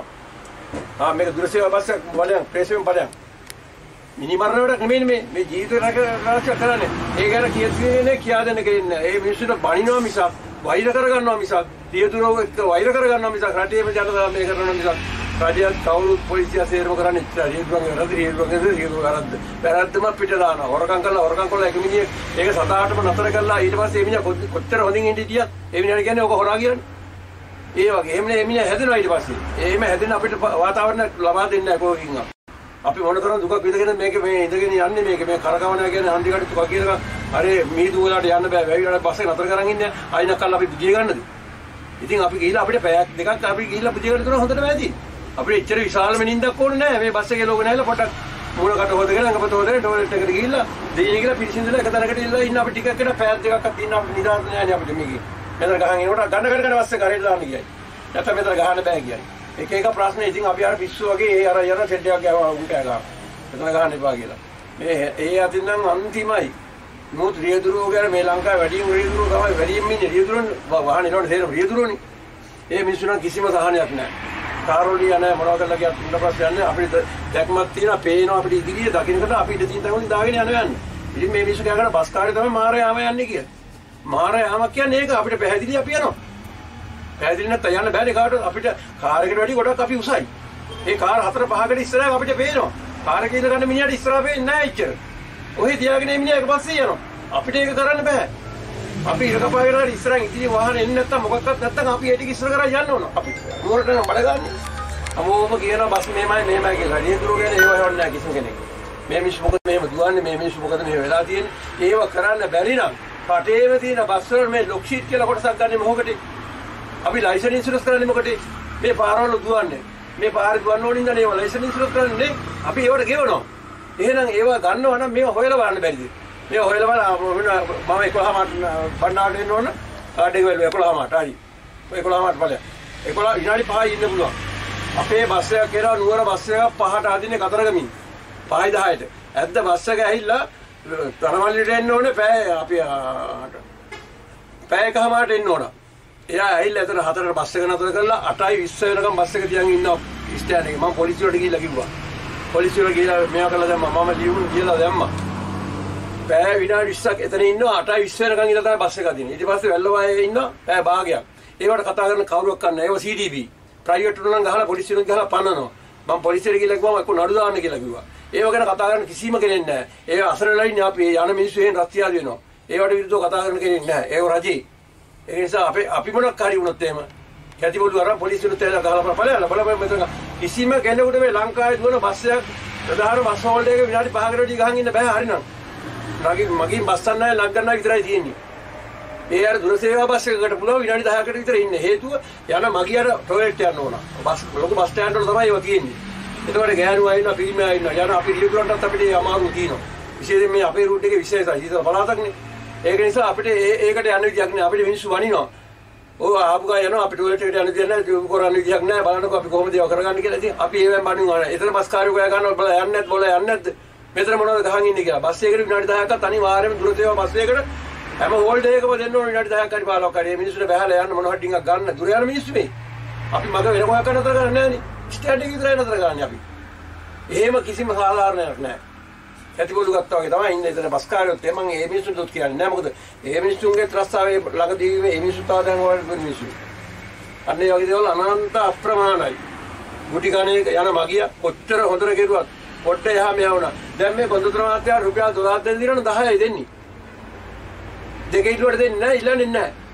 ආ මේක දුර සේවා බස් එක බලයන් ප්‍රේසෙන් බලයන් මිනිමරණ වලට නෙමෙයි මේ මේ ජීවිත රාශිය කරන්නේ ඒ ගැන කියන්නේ කියා දෙන්න කෙනෙක් ඒ මිනිස්සුන්ට බණිනවා මිසක් වෛර කරගන්නවා මිසක් දියදුරව එක්ක වෛර කරගන්නවා මිසක් රටේම ජනතාව මේ කරනවා මිසක් රාජ්‍යත් කවුරුත් පොලිසිය සේරම කරන්නේ දියදුරගේ වැරදි දියදුරගේ දියදුරගේ වැරද්ද වැරද්දම පිට දානවා හොරකම් කරලා හොරකම් කරලා එක මිනිහෙක් ඒක සතාටම නතර කරලා ඊට පස්සේ මේ මිනිහා කොච්චර හොඳින් ඉඳී හිටියත් ඒ මිනිහා කියන්නේ ඔක හොරා කියන්නේ ඒ වගේ එහෙම නේ මිනිහා හැදෙනවා ඊට පස්සේ එහෙම හැදෙන අපිට වාතාවරණ ලබා දෙන්නේ නැහැ කොහොකින් අපි මොන තරම් දුකක් විඳගෙන මේක මේ ඉඳගෙන යන්නේ මේක මේ කරකවනවා කියන්නේ හන්දි කඩ තුක කියලා අර මීදු වලට යන්න බෑ වැවිලට බස් එක නතර කරන් ඉන්නේ අයිනකල් අපි ගිය ගන්නද ඉතින් අපි ගිහිල්ලා අපිට පැයක් දෙකක් අපි ගිහිල්ලා පුදිය ගන්න තුන හොඳට වැදී අපිට එච්චර විශාලම නිින්දක් ඕනේ නැහැ මේ බස් එකේ ලෝක නැහැලා පොඩක් මූලකට හොදගෙන අඟපත හොදගෙන ටොයිලට් එකට ගිහිල්ලා දෙයින් කියලා පිරිසිදුලා එක තැනකට ඉල්ලලා ඉන්න අපි ටිකක් එකට පැයක් දෙකක් ඉන්න අපි නිදාස් නැහැ අපිට මේකේ මෙතන ගහන් එනකොට ගන්න ගන්න ගන්න බස් එක හරියට දාන්න කියයි නැත්නම් මෙතන ගහන්න බෑ කියයි එක එක ප්‍රශ්න ඉතින් අපි අර පිස්සු වගේ ඒ අර යන සෙට් එකක් ගාවා උන්ට ගාවා එතන ගහන්න එපා කියලා මේ ඒ අතින් නම් අන්තිමයි මොහොත රියදුරෝ ගැන මේ ලංකාවේ වැඩිම රියදුරෝ තමයි වැඩිම ඉන්නේ රියදුරන් වාහන එනකොට තේරෙන රියදුරෝනේ ඒ මිනිස්සුන් කිසිම සහනයක් නැහැ කාරෝලිය නැහැ මොනවද කියලා කියත් ඊට පස්සේ යන්නේ අපිට දැක්මක් තියෙනවා පේනවා අපිට ඉදිරියේ දකින්නකොට අපි ඉඳ තියෙන තැන් වලින් දාගෙන යනවා යන්නේ ඉතින් මේ මිනිස්සු කියනවා බස් කාර්යය තමයි මාරේ යාම යන්නේ කියලා මාරේ යාමක් කියන්නේ ඒක අපිට පැහැදිලි අපි යනවා පැහැදිලි නැත්නම් යන්න බෑනේ කාටවත් අපිට කාර් එකට වැඩි ගොඩක් අපි උසයි ඒ කාර් හතර පහකට ඉස්සරහ අපිට පේනවා කාර් එකේ ඉඳ ගන්න මිනිහට ඉස්සරහ පේන්නේ නැහැ එච්චර ඔහේ තියාගෙන මේ මිනිහා එක පස්සේ යනවා අපිට ඒක කරන්න බෑ අපි ඉරකපාගෙන ඉස්සරහින් ඉතිරි වාහන එන්නේ නැත්තම් මොකක්වත් නැත්තම් අපි ඒ ටික ඉස්සර කරා යන්න ඕන අපි මොකට නම් බඩගන්නේ අමෝම කියන බස් මේමයි මේමයි කියලා රියදුරු ගැන ඒව හොයන්නේ නැහැ කිසිම කෙනෙක් මේ මිනිස්සු මොකද මෙහෙම දුවන්නේ මේ මිනිස්සු මොකද මෙහෙම වෙලා තියෙන්නේ ඒව කරන්න බැරි නම් රටේම තියෙන බස් වල මේ ලොක් ෂීට් කියලා කොටසක් ගන්න මොකටද අපි ලයිසන් ඉන්ෂුරන්ස් කරන්නේ මොකටද මේ පාරවල දුවන්නේ මේ පාරේ දුවන්න ඕනින් ඉඳන් ඒව ලයිසන් ඉන්ෂුරන්ස් කරන්නේ අපි ඒවට ගෙවනවා එහෙනම් ඒව ගන්නවා නම් මේව හොයලා බලන්න බැරිද මේ හොයලා බලන්න මම එකොළහමාට බණ්ඩාරට එන්න ඕන කාඩ් එක වැල්ලුවා එකොළහමාට හරි එකොළහමාට ඵලයක් එකොළහ විනාඩි පහයි ඉන්න පුළුවන් අපේ බස් එකක් කියලා නුවර බස් එකක් පහට අදින්නේ කතරගමින් පහයි දහයට ඇද්ද බස් එක ඇහිලා තරමල්ලිට එන්න ඕනේ පැය අපි පැයකමාරට එන්න ඕන එයා ඇහිලා එතන හතරට බස් එක නතර කරලා අටයි විස්ස වෙනකම් බස් එක තියන් ඉන්නවා ස්ටෑන්ඩ් එකේ මම පොලිසියට ගිහිල්ලා කිව්වා පොලිසියට ගිහිල්ලා මෙයා කළා දැම්මා මම ලියුම් කියලා දැම්මා පැය විනාඩි විස්සක් එතන ඉන්නවා අටයි විස්ස වෙනකන් ඉඳලා තමයි බස් එක අදින්නේ ඊට පස්සේ වැල්ලවායේ ඉන්නවා පැය භාගයක් ඒවට කතා කරන කවුරක් කරන්න ඒව සී ඩී බී ප්‍රයිවට් උනනම් ගහලා පොලිසියට ගහලා පන්නනවා මම පොලිසියට ගිහලා කිව්වම එක්ක නඩු දාන්න කියලා කිව්වා ඒව ගැන කතා කරන කිසිම කෙනෙක් නැහැ ඒ අසරණලා ඉන්නේ අපි යන මිනිස්සු එහෙන් රත්තියාද වෙනවා ඒවට විරුද්ධව කතා කරන කෙනෙක් නැහැ ඒව රජේ ඒ නිසා අපි අපි මොනක් හරි වුණොත් එහෙම කැතිබොළු අරන් පොලිසියට තේලා ගහලා බලලා බලලා මෙතන කිසිම කෙනෙකුට මේ ලංකාවේ දුවන බස් එකක් ප්‍රධාන බස් හෝල්ඩර් එක විනාඩි පහකට වැඩි ගහන් ඉන්න බෑ හරිනම් මගේ මගේ බස් ගන්නයි ලක් ගන්නයි විතරයි තියෙන්නේ ඒ අර දුර සේවා බස් එකකට පුළුවන් විනාඩි දහයකට විතර ඉන්නේ හේතුව යන මගියට ටොයිලට් යන්න ඕන බස් ලොකු බස් ස්ටෑන්ඩ් වල තමයි ඒවා තියෙන්නේ එතකොට ගෑනුවා ඉන්නවා පිරිමියා ඉන්නවා යන අපි රියදුරන්ටත් අපිට අමාරු තියෙනවා විශේෂයෙන් මේ අපේ රූට් එකේ විශේෂයි ඉතින් පළාතක්නේ ඒක නිසා අපිට ඒකට යන්න විදියක් නෑ අපිට මිනිස්සු වනිනවා ඔව් ආපු ගා යනවා අපි ටොයිලට් එකට යන්න විදියක් නෑ ඒක කරන්න විදියක් නෑ බලන්නකෝ අපි කොහොමද ඒව කරගන්නේ කියලා ඉතින් අපි ඒවෙන් බණිනවා එතන බස් කාර්යය ගෑ ගන්නවා බල යන්නේ නැත් බල යන්නේ නැත් මෙතන මොනවද ගහන් ඉන්නේ කියලා බස් එකකට විනාඩි දහයක්වත් අනිවාර්යයෙන්ම දුර සේවා බස් එකකට හැම හෝල්ඩ් එකකම දෙන්න ඕන විනාඩි දහයක් හරි පහලොක් හරි මේ මිනිස්සුන්ට බහැලා යන්න මොනවා ටිකක් ගන්න දුර යන මිනිස්සු මේ අපි මග වෙන කොහක් නතර කරන්නේ නෑනේ ස්ටෑන්ඩ් එකේ විතරයි නතර කරන්නේ අපි එහෙම කිසිම සාධාරණයක් නෑ කැතිබොළු ගත්තා වගේ තමයි ඉන්නේ එතන බස් කාර්යයත් මම මේ මිනිස්සුන්ට උත් කියන්නේ නෑ මොකද මේ මිනිස්සුන්ගේ ත්‍රස්තාවේ ළඟදී මේ මිනිස්සු තාදන් වල මිනිස්සු අන්න ඒ වගේ දේවල් අනන්ත අප්‍රමාණයි ගුටි කණේ යන මගිය කොච්චර හොඳට කෙරුවත් පොට්ට එහා මෙහා වුණා දැන් මේ බඳුතර මාත්‍යා රුපියල් දොළහක් දෙන්න දිනන දහයයි දෙන්නේ දෙකේ ඉල්ලුවට දෙන්නේ නැහැ ඉල්ලන්නේ නැහැ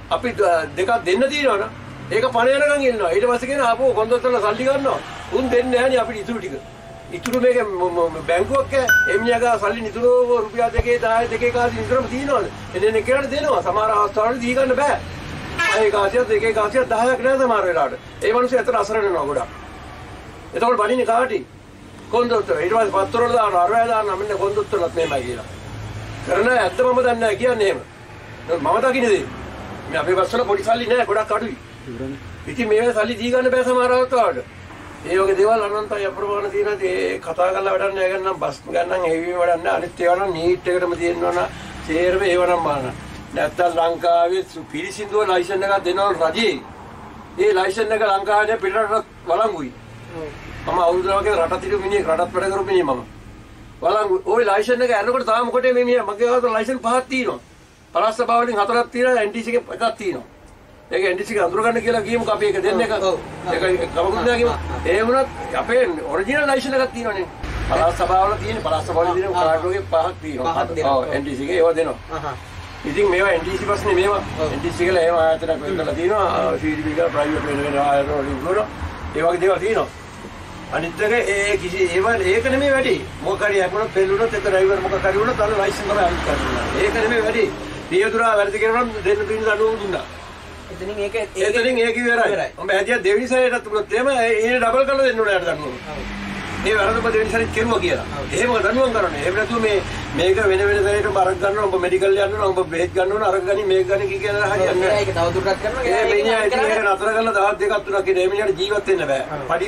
අපි දෙකක් දෙන්න තියෙනවනේ. ඒක පණ යනකම් ඉන්නවා. ඊට පස්සේ කියන ආපහු කොන්දොස්තරල සල්ලි ගන්නවා. උන් දෙන්නේ නැහැ නේ අපිට ඉතුරු ටික. ඉතුරු මේක බැංකුවක් එම්නියගා සල්ලි නිතරම රුපියල් දෙකේ දහය දෙකේ කාසි නිතරම තියෙනවනේ. එන්නේ නේ කියලා දෙනවා. සමහර අවස්ථාවල දී ගන්න බෑ. අය කාසියක් දෙකේ කාසියක් දහයක් නෑ සමහර වෙලාවට. ඒ මිනිස්සු ඇතර අසරණ වෙනවා ගොඩක්. එතකොට බණින්නේ කාටි? කොන්දොස්තර. ඊට පස්සේ පත්‍ර වල දානවා අරවැය දානවා මෙන්න කොන්දොස්තරලත් මේමයි කියලා. කරන ඇත්ත මම දන්නේ නැහැ කියන්නේ එහෙම. මම දකින්නේ දේ. මේ අපේ බස් වල පොඩි සල්ලි නෑ ගොඩක් අඩුයි. ඉතින් මේ සල්ලි දී ගන්න බෑ සමහර අවස්ථාවලට. ඒ වගේ දේවල් අනන්තයි අප්‍රමාණ තියෙනවා. ඒ කතා කරලා වැඩක් නෑ ගන්නම් බස් ගන්නම් හෙවි වැඩක් නෑ. අනිත් ඒවා නම් නීට් එකටම තියෙනවා නම් සේරම ඒව නම් මාන. නැත්තම් ලංකාවේ පිරිසිදුව ලයිසන් එකක් දෙනවා රජේ. ඒ ලයිසන් එක ලංකාවේ පිටරට වළංගුයි. මම අවුරුද්දක් වගේ රටත් ඉරු මිනිහෙක් රටත් වැඩ කරපු මිනිහ මම. වළංගු ওই ලයිසන් එක අරනකොට තාම මොකටද මේ මිනිහ මගේ අත ලයිසන් පහක් තියෙනවා. පළාත් සභාව වලින් හතරක් තියෙනවා එන් ටී සී එකේ එකක් තියෙනවා. ඒක එන් ටී සී එක අඳුර ගන්න කියලා කියමුකෝ අපි ඒක දෙන්න එක. ඒක කවුරුද කියමු. ඒ වුණත් අපේ ඔරිජිනල් ලයිසන් එකක් තියෙනවනේ. පළාත් සභාව වල තියෙන පළාත් සභාව වල තියෙන කාඩ් එකේ පහක් තියෙනවා. ඔව් එන් ටී සී එකේ ඒවා දෙනවා. ඉතින් මේවා එන් ටී සී බස්නේ මේවා එන් ටී සී එකල එහෙම ආයතනයක් වෙන්නලා තියෙනවා. සී ඩී බී එක ප්‍රයිවට් වෙන වෙන ආයතන වලින් ගොඩ ඒ වගේ දේවල් තියෙනවා. අනිත් එක ඒ කිසි ඒවා ඒක නෙමෙයි වැඩි. මොකක් හරි හැමෝම පෙළුනොත් ඒක ඩ්‍රයිවර් මොකක් හරි වුණොත් අර ලයිසන් තමයි අනිත් කරන්නේ. ඒක නෙමෙයි වැඩි. පියදුරා වැරදි කරනවා නම් දෙන්න පින්න දඬුවම් දුන්නා. එතනින් ඒක එතනින් ඒක ඉවරයි. මම හැදියා දෙවෙනි සැරේටත් උනොත් එහෙම ඒ ඩබල් කරලා දෙන්න ඕනේ යාට දඬුවම්. ඒ වැරද්ද ඔබ දෙවෙනි සැරේට කෙරුවා කියලා. එහෙම දඬුවම් කරන්නේ. එහෙම නැතුව මේ මේක වෙන වෙන සැරේට බරක් ගන්නවා. ඔබ මෙඩිකල් යන්න ඕන. ඔබ බෙහෙත් ගන්න ඕන. අරක් ගනි මේක ගනි කී කියලා හරියන්නේ නැහැ. ඒක තව දුරටත් කරනවා. ඒ මිනිහා ඉතින් ඒක නතර කරලා දවස් දෙකක් තුනක් ඉඳලා ඒ මිනිහාට ජීවත් වෙන්න බෑ. පඩි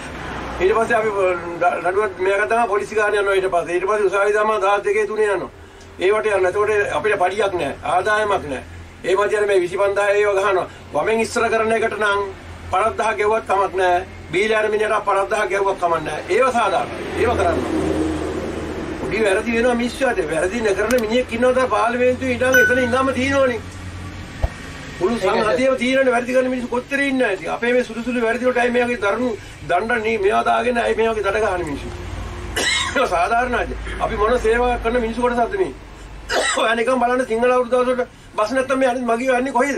ඊට පස්සේ අපි නඩුවත් මේක තමයි පොලිසි ගාන යනවා ඊට පස්සේ. ඊට පස්සේ උසාවි දාම දවස් දෙකේ තුනේ යනවා. ඒවට යන්න. එතකොට අපිට පඩියක් නැහැ. ආදායමක් නැහැ. ඒ මැදින් මේ විසි පන්දාය ඒව ගහනවා. වමෙන් ඉස්සර කරන එකට නම් පනස් දහස් ගෙවුවත් කමක් නැහැ. බීලා යන මිනිහට පනස් දහස් ගෙවුවත් කමක් නැහැ. ඒව සාධාරණයි. ඒව කරන්න. පොඩි වැරදි වෙනවා මිනිස්සුන්ට. වැරදි නකරන මිනිහෙක් ඉන්නවද පාර්ලිමේන්තුවේ ඉඳන් එතන ඉඳන්ම තියෙනවනේ. මුළු සංහතියම තියෙනනේ වැරදි කරන මිනිස්සු කොච්චර ඉන්නේ නැති. අපේ මේ සුළු සුළු වැරදි වලට අය මේ වගේ දරුණු දණ්ඩ නී මේවා දාගෙන අය මේ වගේ දඩ ගන්න මිනිස්සු. ඒක සාධාරණයි. අපි මොන සේවාවක් කරන මිනිස්සු කොටසක්ද මේ? ඔය නිකන් බලන්න සිංහල අවුරුදු දවසට බස් නැත්තම් මේ අනිත් මගියෝ යන්නේ කොහෙද?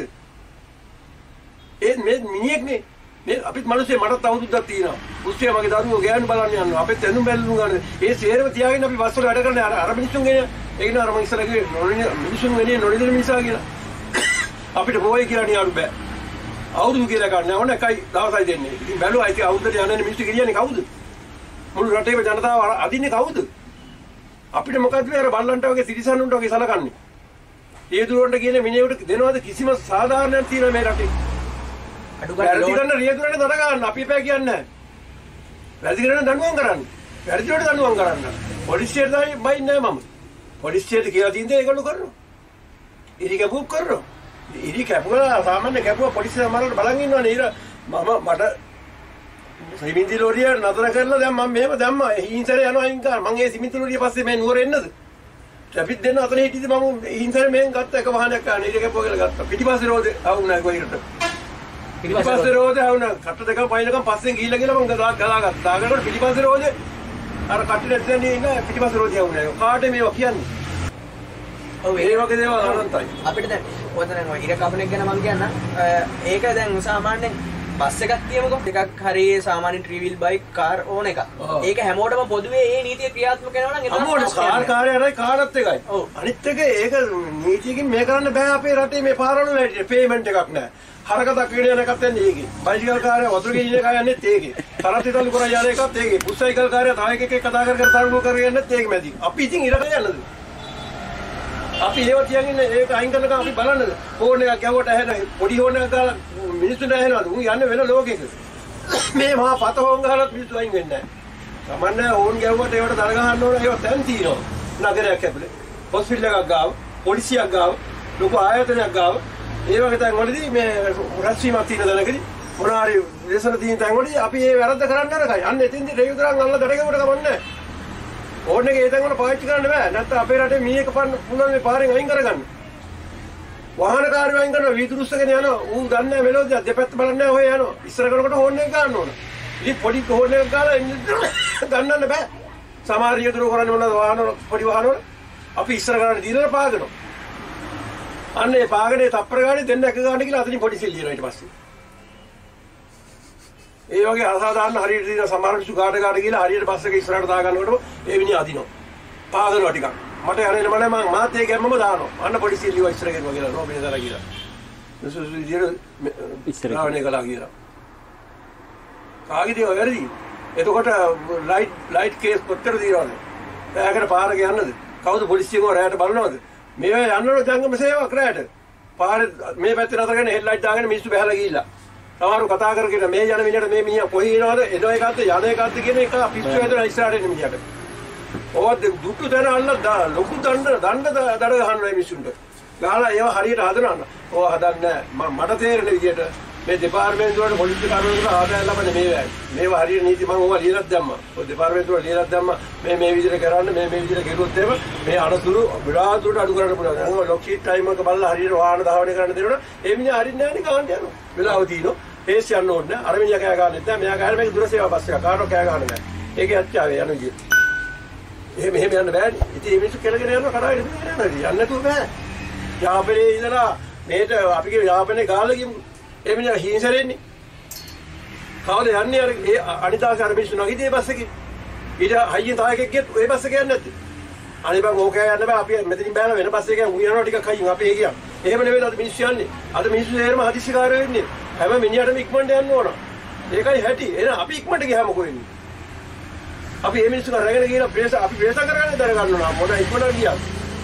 ඒ මේ මිනිහෙක් නේ. මේ අපිත් මිනිස්සේ මටත් අවුරුද්දක් තියෙනවා. උස්සේ මගේ දරුවෝ ගෑනු බලන්න යනවා. අපිත් එනුම් බැලුම් ගන්න. ඒ සේරම තියාගෙන අපි බස් වල වැඩ කරන්නේ අර අර මිනිස්සුන් ගෙන. ඒක නේ අර මං ඉස්සරහ කිව්වේ මිනිස්සුන් වෙන්නේ නොනිදෙන මිනිසා කියලා. අපිට පොයි කියලා නියරු බෑ. අවුරුදු කියලා ගන්න ඕන එකයි දවසයි දෙන්නේ. ඉතින් බැලුවා ඉතින් අවුරුද්දට යන්නේ මිනිස්සු කියන්නේ කවුද? මුළු රටේම ජනතාව අදින්නේ කවුද? අපිට මොකද්ද මේ අර බල්ලන්ට වගේ සිරිසන්නුන්ට වගේ සලකන්නේ? රියදුරන්ට කියන මිනිහෙකුට දෙනවද කිසිම සාධාරණයක් තියෙනවා මේ රටේ? අඩු ගන්න වැරදි කරන රියදුරන්ට දඩ ගන්න අපි එපා කියන්නේ නැහැ. වැරදි කරන දඬුවම් කරන්න. වැරදි වලට දඬුවම් කරන්න. පොලිසියට තමයි බයින්නේ මම. පොලිසියට කියලා තියෙන්නේ ඒගොල්ලෝ කරනවා. ඉරි කැපුවක් කරනවා. ඉරි කැපුවා සාමාන්‍ය කැපුවා පොලිසිය සමහරවිට බලන් ඉන්නවනේ. ඊර මම මට සිමින්ති ලෝරිය නතර කරලා දැන් මම මෙහෙම දැම්මා. හිංසරේ යනවා අයින් කරා. මම ඒ සිමින්ති ලෝරිය පස්සේ මේ නුවර එන්නද? අපිත් දෙන්න අතන හිටියද මම හිංසරේ මෙහෙන් ගත්ත එක වාහනයක් ගන්න. ඉරි කැපුවා කියලා ගත්තා. පිටිපස්සේ රෝදේ ආවුනා කොයිරට. පිටිපස්සේ රෝදේ ආවුනා. කට දෙකම පයින්කම් පස්සෙන් ගිහිල්ලා ගිහලා මම ගලා ගත්තා. දාගන්නකොට පිටිපස්සේ රෝදේ අර කට්ටිය දැන් ඉන්න පිටිපස්සේ රෝදේ ආවුනා. කාටේ මේවා කියන්නේ? ඔව් ඒ වගේ දේවල් අනන්තයි. අපිට දැන් ඔතන ඉර කපනෙක් ගැන මම කියන්න. ඒක දැන් සාමාන්‍යයෙන් බස් එකක් තියමුකෝ. එකක් හරි සාමාන්‍ය ට්‍රීවිල් බයික් කාර් ඕන එකක්. ඒක හැමෝටම පොදුවේ ඒ නීතිය ක්‍රියාත්මක වෙනවා නම් ඒක කාර් කාර්යයයි කාර්යත් එකයි. අනිත් එක ඒක නීතියකින් මේ කරන්න බෑ අපේ රටේ මේ පාරවල වැඩි පේමන්ට් එකක් නැහැ. හරකටක් වෙන යන එකක් යන්නේ ඒකේ. බයිසිකල් කාර්යය වතුර ගෙනියන එකක් යන්නේත් ඒකේ. තරත් ඉතලු කරා යන එකත් ඒකේ. පුස්සයිකල් කාර්යය තව එකෙක් කතා කර කර තරුණු කරගෙන යන්නේත් ඒක මැදි. අපි ඉතින් ඉරට යන්නද? අපි ඒව තියගෙන ඒක අයින් කරනකම් අපි බලන්නද ෆෝන් එකක් ගැහුවට ඇහෙන පොඩි ෆෝන් එකක් දාලා මිනිස්සුන්ට ඇහෙනවද උන් යන්නේ වෙන ලෝකෙක මේ මහා පත හොන් ගහලත් මිනිස්සු අයින් වෙන්නේ නැහැ සමන්නේ ඕන් ගැහුවට ඒවට දර ගහන්න ඕන ඒව දැන් තියෙනවා නගරයක් ඇතුලේ හොස්පිටල් එකක් ගාව පොලිසියක් ගාව ලොකු ආයතනයක් ගාව ඒ වගේ තැන් වලදී මේ රැස්වීමක් තියෙන දැනකදී මොනාරි දේශන තියෙන තැන් වලදී අපි මේ වැරද්ද කරන්න යනකයි අන්න එතින්දී රේයුතරන් අල්ල දඩගමුට කමන්නේ ඕන එක ඒ තැන් වල පාවිච්චි කරන්න බෑ නැත්නම් අපේ රටේ මීයක පන්න පුළුවන් මේ පාරෙන් අයින් කරගන්න වාහන කාර්යය අයින් කරනවා වීදුරුස්සගෙන යනවා ඌ දන්නේ නැහැ මෙලොවද දෙපැත්ත බලන්නේ නැහැ ඔය යනවා ඉස්සර කරනකොට හෝන් එක ගන්න ඕන ඉතින් පොඩි හෝන් එකක් ගාලා ගන්නන්න බෑ සමහර රියදුරු කරන්නේ මොනවද වාහන පොඩි වාහන වල අපි ඉස්සර කරන්නේ දීලා පාගනවා අන්න ඒ පාගනේ තප්පර ගානේ දෙන්න එක ගන්න කියලා අතනින් පොඩි සිල් දිනවා ඊට පස්සේ. ඒ වගේ අසාධාරණ හරියට දින සමහර මිනිස්සු ගාඩ ගාඩ කියලා හරියට බස් එක ඉස්සරහට දා ගන්නකොට ඒ විනිය අදිනවා. පාගනවා ටිකක්. මට යන්නේ මම මම මාත් ඒ ගැම්මම දානවා. අන්න පොඩි සිල් ලියුවා ඉස්සර ගෙනවා කියලා නෝ බිනදලා කියලා. මිනිස්සු විදියට ඉස්සර ගානේ කළා කියලා. කාගේද ඔය වැරදි? එතකොට ලයිට් ලයිට් කේස් කොච්චර දිනවද? ඈකට පාරක යන්නද? කවුද පොලිසියකෝ රැයට බලනවද? මේ යන්නවද ජංගම සේවක රැයට? පාරේ මේ පැත්තේ නතර කරගෙන හෙඩ් ලයිට් දාගෙන මිනිස්සු බහැලා ගිහිල්ලා. සමහරව කතා කරගෙන මේ යන මිනිහට මේ මිනිහා කොහේ යනවද? එන එකක්ද යන එකක්ද කියන එක පිස්සු හැදලා ඉස්සරහට එන මිනිහට. ඔවත් දුට්ටු දැන අල්ල ලොකු දණ්ඩ දණ්ඩ දඩ ගහනවා මේ මිනිස්සුන්ට. ගහලා ඒව හරියට හදනවා. ඕව හදන්නේ නැහැ. මට තේරෙන විදිහට මේ දෙපාර්තමේන්තුවට පොලිසිය කාර්යාලවල ආදායම් ලබන්නේ මේ වැයි. මේවා හරියට නීති මම ඕවා ලියලා දැම්මා. ඔය දෙපාර්තමේන්තුවට ලියලා දැම්මා. මේ මේ විදිහට කරන්න මේ මේ විදිහට කෙරුවොත් එහෙම මේ අනතුරු විරාදුරට අඩු කරන්න පුළුවන්. අර ලොක්ෂීට් ටයිම් එක බලලා හරියට වාහන ධාවනය කරන්න දෙනවනේ. ඒ මිනිහා හරින්නේ නැහැ නේ ගහන්න යනවා. වෙලාව තියෙනවා. හේස් යන්න ඕනේ නැහැ. අර මිනිහා කෑ ගහන්නේ නැහැ. මෙයා ගහන මේක දුර සේවා බස් එක. කාටවත් කෑ ගහන්නේ නැහැ. ඒකේ ඇච්චාවේ යන විදිහ. එහෙම එහෙම යන්න බෑනේ. ඉතින් මේ මිනිස්සු කෙලගෙන යනවා කරාගෙන යනවා. යන්න නැතුව බෑ. යාපනේ ඉඳලා මේට අපි කිය යාපනේ ගාලා ගිමු. ඒ මිනිහා හිංසරෙන්නේ. කවද යන්නේ අර ඒ අනිදාකාර මිනිස්සු නැගිදී බස් එකේ. ඊට හයියෙන් තව එකෙක් ගියත් ඒ බස් එක යන්නේ නැද්ද? අනේ බං ඕක යන්න බෑ අපි මෙතනින් බෑලා වෙන බස් එකකින් උන් යනවා ටිකක් හයියෙන් අපි ඒ කියන්නේ. එහෙම නෙවෙයි අද මිනිස්සු යන්නේ. අද මිනිස්සු හේරම හදිස්සිකාරයෝ වෙන්නේ. හැම මිනිහටම ඉක්මනට යන්න ඕන. ඒකයි හැටි. එහෙනම් අපි ඉක්මනට ගියාම මොකෝ වෙන්නේ? අපි මේ මිනිස්සු කරගෙන ගියන ප්‍රේස අපි ප්‍රේස කරගන්න දර ගන්නවා මොන ඉක්මනට ගියා.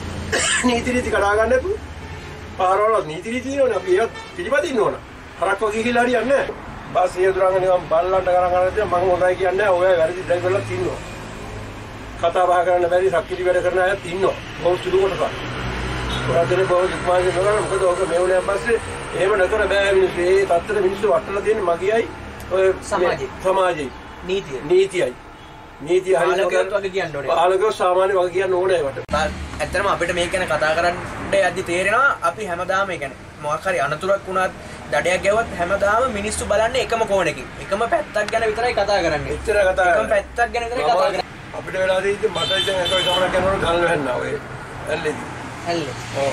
නීති රීති කඩා ගන්න නැතු. පාරවල නීති රීති නෝනේ අපි ඒක පිළිපදින්න ඕන. හරක් වගේ කියලා හරියන්නේ නැහැ. බස් ඊදුරංග නිකන් බල්ලන්ට ගණන් ගන්න තියෙන මම හොඳයි කියන්නේ නැහැ. ඔය වැරදි ඩ්‍රයිවර්ලා ඉන්නවා. කතා බහ කරන්න බැරි සක්කිලි වැඩ කරන අයත් ඉන්නවා. බොහොම සුළු කොටසක්. ඔයාලගේ බොහොම ඉක්මනින් කරනවා. මොකද ඔක මෙවුනේ පස්සේ එහෙම නතර බෑ මිනිස්සු. ඒ තත්තර මිනිස්සු වටලා තියෙන්නේ මගියයි ඔය සමාජයේ සමාජයේ නීතිය නීතියයි. නීතිය හරියට වගේ කියන්න ඕනේ. පාලකයෝ සාමාන්‍ය වගේ කියන්න ඕනේ ඒකට. ඇත්තටම අපිට මේක ගැන කතා කරන්න යද්දි තේරෙනවා අපි හැමදාම ඒ කියන්නේ මොකක් හරි අනතුරක් වුණත් දඩයක් ගැවුවත් හැමදාම මිනිස්සු බලන්නේ එකම කෝණකින්. එකම පැත්තක් ගැන විතරයි කතා කරන්නේ. එච්චර කතා එකම පැත්තක් ගැන විතරයි කතා කරන්නේ. අපිට වෙලා තියෙන්නේ මට ඉතින් එක ගමනක් යනකොට ගල් වැන්නා ඔය ඇල්ලේදී. ඇල්ලේ. ඔව්.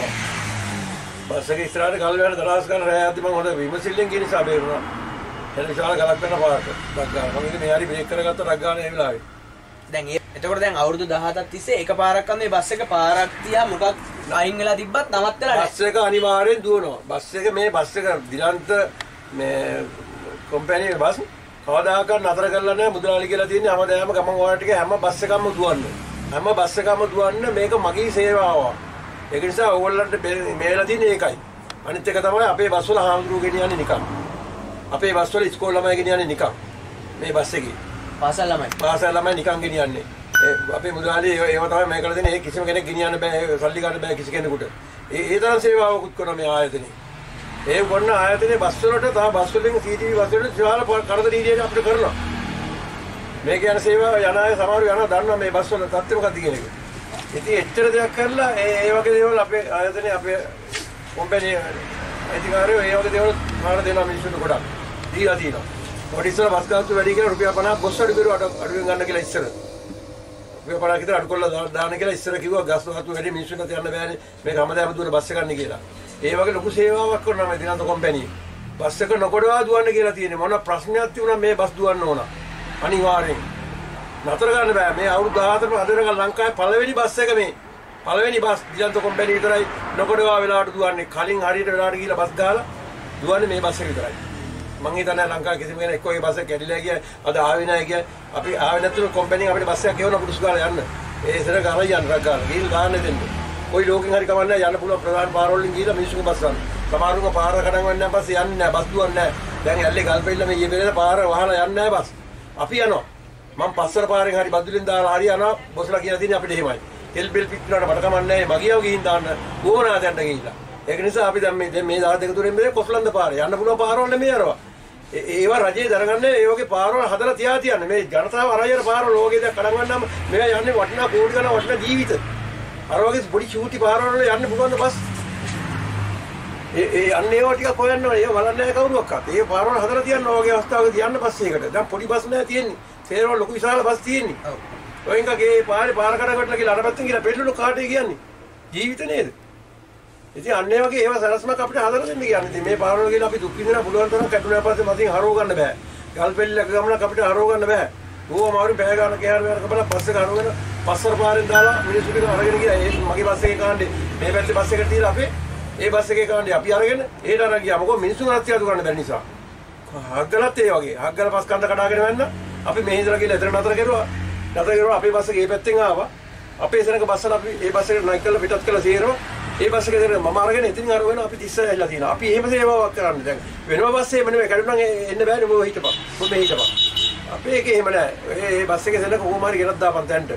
බස් එකේ ඉස්සරහට ගල් වැන්න දරාස් ගන්න රෑ යද්දි මම හොඳ විමසිල්ලෙන් කියන නිසා බේරුණා. එන විශාල ගලක් වෙන පාරට. ඩක් ගන්න. මම ඉතින් මේ හරි බ්‍රේක් කරගත්ත ඩක් ගන්න ඒ වෙලාවේ. දැන් ඒ එතකොට දැන් අවුරුදු දහහතක් තිස්සේ එක පාරක් අන්න මේ බස් එක පාරක් තියා මොකක් අයින් වෙලා තිබ්බත් නවත්තලා නැහැ. බස් එක අනිවාර්යෙන් දුවනවා. බස් එක මේ බස් එක දිලන්ත මේ කම්පැනි බස් කවදාකවත් නතර කරලා නැහැ. මුදලාලි කියලා තියෙන්නේ හැමදාම ගමන් වල ටික හැම බස් එකක්ම දුවන්න. හැම බස් එකක්ම දුවන්න මේක මගේ සේවාවක්. ඒක නිසා ඕගොල්ලන්ට මේලා තියෙන්නේ ඒකයි. අනිත් එක තමයි අපේ බස් වල හාමුදුරුවෝ ගෙනියන්නේ නිකන්. අපේ බස් වල ඉස්කෝල ළමයි ගෙනියන්නේ නිකන්. මේ බස් එකේ පාසල් ළමයි පාසල් ළමයි නිකන් ගෙනියන්නේ. ඒ අපේ මුදලාලි ඒව තමයි මේ කරලා දෙන්නේ. ඒ කිසිම කෙනෙක් ගෙනියන්න බෑ. සල්ලි ගන්න බෑ කිසි කෙනෙකුට. ඒ ඒ තරම් සේවාවකුත් කරන මේ ආයතනේ. ඒ වොන්න ආයතනේ බස් වලට තව බස් වලින් සීටීවී බස් වලට විශාල කරදර ඉදිරියට අපිට කරනවා. මේ කියන සේවාව යන අය සමහරව යනවා දන්නවා මේ බස් වල තත්ත්වය මොකක්ද කියන එක. ඉතින් එච්චර දෙයක් කරලා ඒ ඒ වගේ දේවල් අපේ ආයතනේ අපේ කම්පැනි අධිකාරියෝ ඒ වගේ දේවල් මාන දෙනවා මිනිස්සුන්ට ගොඩක්. දීලා තියෙනවා. මොකද ඉස්සර බස් ගාස්තු වැඩි කියලා රුපියල් පනහක් බොස් අඩු කරුවා අඩුවෙන් ගන්න කියලා ඉස්සර. රුපියල් පනහක් විතර අඩු කරලා දාන්න කියලා ඉස්සර කිව්වා ගාස්තු ගාස්තු වැඩි මිනිස්සුන්ට යන්න බෑනේ. මේක හැමදාම දුවන බස් එකක් නේ කියලා. ඒ වගේ ලොකු සේවාවක් කරනවා මේ දිනන්ත කම්පැනි. බස් එක නොකොඩවා දුවන්න කියලා තියෙන්නේ. මොන ප්‍රශ්නයක් තිබුණා මේ බස් දුවන්න ඕන. අනිවාර්යෙන්. නතර ගන්න බෑ. මේ අවුරුදු දහහතරම අදරක ලංකාවේ පළවෙනි බස් එක මේ. පළවෙනි බස් දිනන්ත කම්පැනි විතරයි නොකොඩවා වෙලාවට දුවන්නේ. කලින් හරියට වෙලාවට ගිහලා බස් ගාලා දුවන්නේ මේ බස් එක විතරයි. මං හිතන්නේ ලංකාවේ කිසිම කෙනෙක් එක්ක ඔය බස් එක කැඩිලා ගියා. අද ආවේ නැහැ ගියා. අපි ආවේ නැතුණු කම්පැනි අපිට බස් එකක් ගෙවන පුරුසු ගාලා යන්න. ඒ ඉතර ගාලා යන්න රක් ගාලා. ගිහින් දාන්න දෙන්න. කොයි ලෝකෙන් හරි කමන්නේ යන්න පුළුවන් ප්‍රධාන පාරවල් වලින් ගිහලා මිනිස්සුන්ගේ බස් ගන්න. සමහරුන්ගේ පාර කඩන් වෙන්නේ නැහැ පස්සේ යන්නේ නැහැ. බස් දුවන්නේ නැහැ. දැන් ඇල්ලේ ගල් පෙල්ල මේ ඊයේ පෙරේද පාර වහලා යන්නේ නැහැ බස්. අපි යනවා. මම පස්සර පාරෙන් හරි බද්දුලින් දාලා හරි යනවා. බොස්ලා කියලා තියෙන්නේ අපිට එහෙමයි. තෙල් බෙල් පිටුනට මට කමන්නේ නැහැ. මගියව ගිහින් දාන්න. ගෝනාදෙන්ට ගිහිල්ලා. ඒක නිසා අපි දැන් මේ දැන් මේ දහස් දෙක තුනෙන් මේ කොස්ලන්ද පාරේ යන්න පුළුවන් පාරවල් නෙමෙයි අරවා. ඒවා රජේ දරගන්නේ ඒ වගේ පාරවල් හදලා තියා තියන්නේ. මේ ජනතාව අරයර පාරවල් ලෝකේ දැන් කඩන් ගන්නාම මේවා යන්නේ වටිනා කෝටි ගණන් වටිනා ජීවිත. අර වගේ පොඩි චූටි පාරවල් වල යන්න පුළුවන් බස්. ඒ ඒ අන්නේ ඒවා ටිකක් හොයන්න ඕනේ. ඒව බලන්නේ නැහැ කවුරුවක්වත්. ඒ පාරවල් හදලා තියන්න ඕගේ අවස්ථාවක තියන්න බස් එකකට. දැන් පොඩි බස් නෑ තියෙන්නේ. තේරෙනවා ලොකු විශාල බස් තියෙන්නේ. ඔව්. ඔයින්කගේ පාරේ පාර කඩ කොටලා කියලා අර පැත්තෙන් කියලා පෙරළුණු කාටේ කියන්නේ. ජීවිත නේද? ඉතින් අන්න ඒ වගේ ඒවා සරස්මක් අපිට හදලා දෙන්න කියන්නේ. ඉතින් මේ පාරවල ගිහලා අපි දුක් විඳිනා පුළුවන් තරම් කැඩුනා පස්සේ මතින් හරව ගන්න බෑ. ගල් පෙල්ලක ගමනක් අපිට හරව ගන්න බෑ. ඕවා මාරු බෑ ගන්න කෑර වේර කපලා පස්සේ හරවගෙන පස්සර පාරෙන් දාලා මිනිස්සු ටික අරගෙන ගියා. ඒ මගේ බස් එකේ කාණ්ඩේ මේ පැත්තේ බස් එකට තියලා අපි ඒ බස් එකේ කාණ්ඩේ අපි අරගෙන ඒට අරන් ගියා. මොකද මිනිස්සු රාත්‍රිය අතු ගන්න බැරි නිසා. හග්ගලත් ඒ වගේ. හග්ගල පස් කන්ද කඩාගෙන වෙන්න අපි මෙහි ඉඳලා ගිහලා එතන නතර කරුවා. නතර කරුවා අපේ බස් එක ඒ පැත්තෙන් ආවා. අපේ සෙනඟ බස්සන අපි ඒ බස් එකට නයික් කරලා පිටත් කරලා සීරනවා. ඒ බස් එකේ දෙන මම අරගෙන එතින් අර වෙන අපි තිස්ස ඇවිල්ලා තියෙනවා. අපි එහෙම සේවාවක් කරන්නේ දැන්. වෙනම බස් එකේ නෙමෙයි කඩුණන් එන්න බෑනේ මොකෝ හිටපන්. මොකද මේ හිටපන්. අපේ එකේ එහෙම නෑ. ඒ බස් එකේ සෙනඟ කොහොම හරි ගෙනත් දාපන් තැන්ට.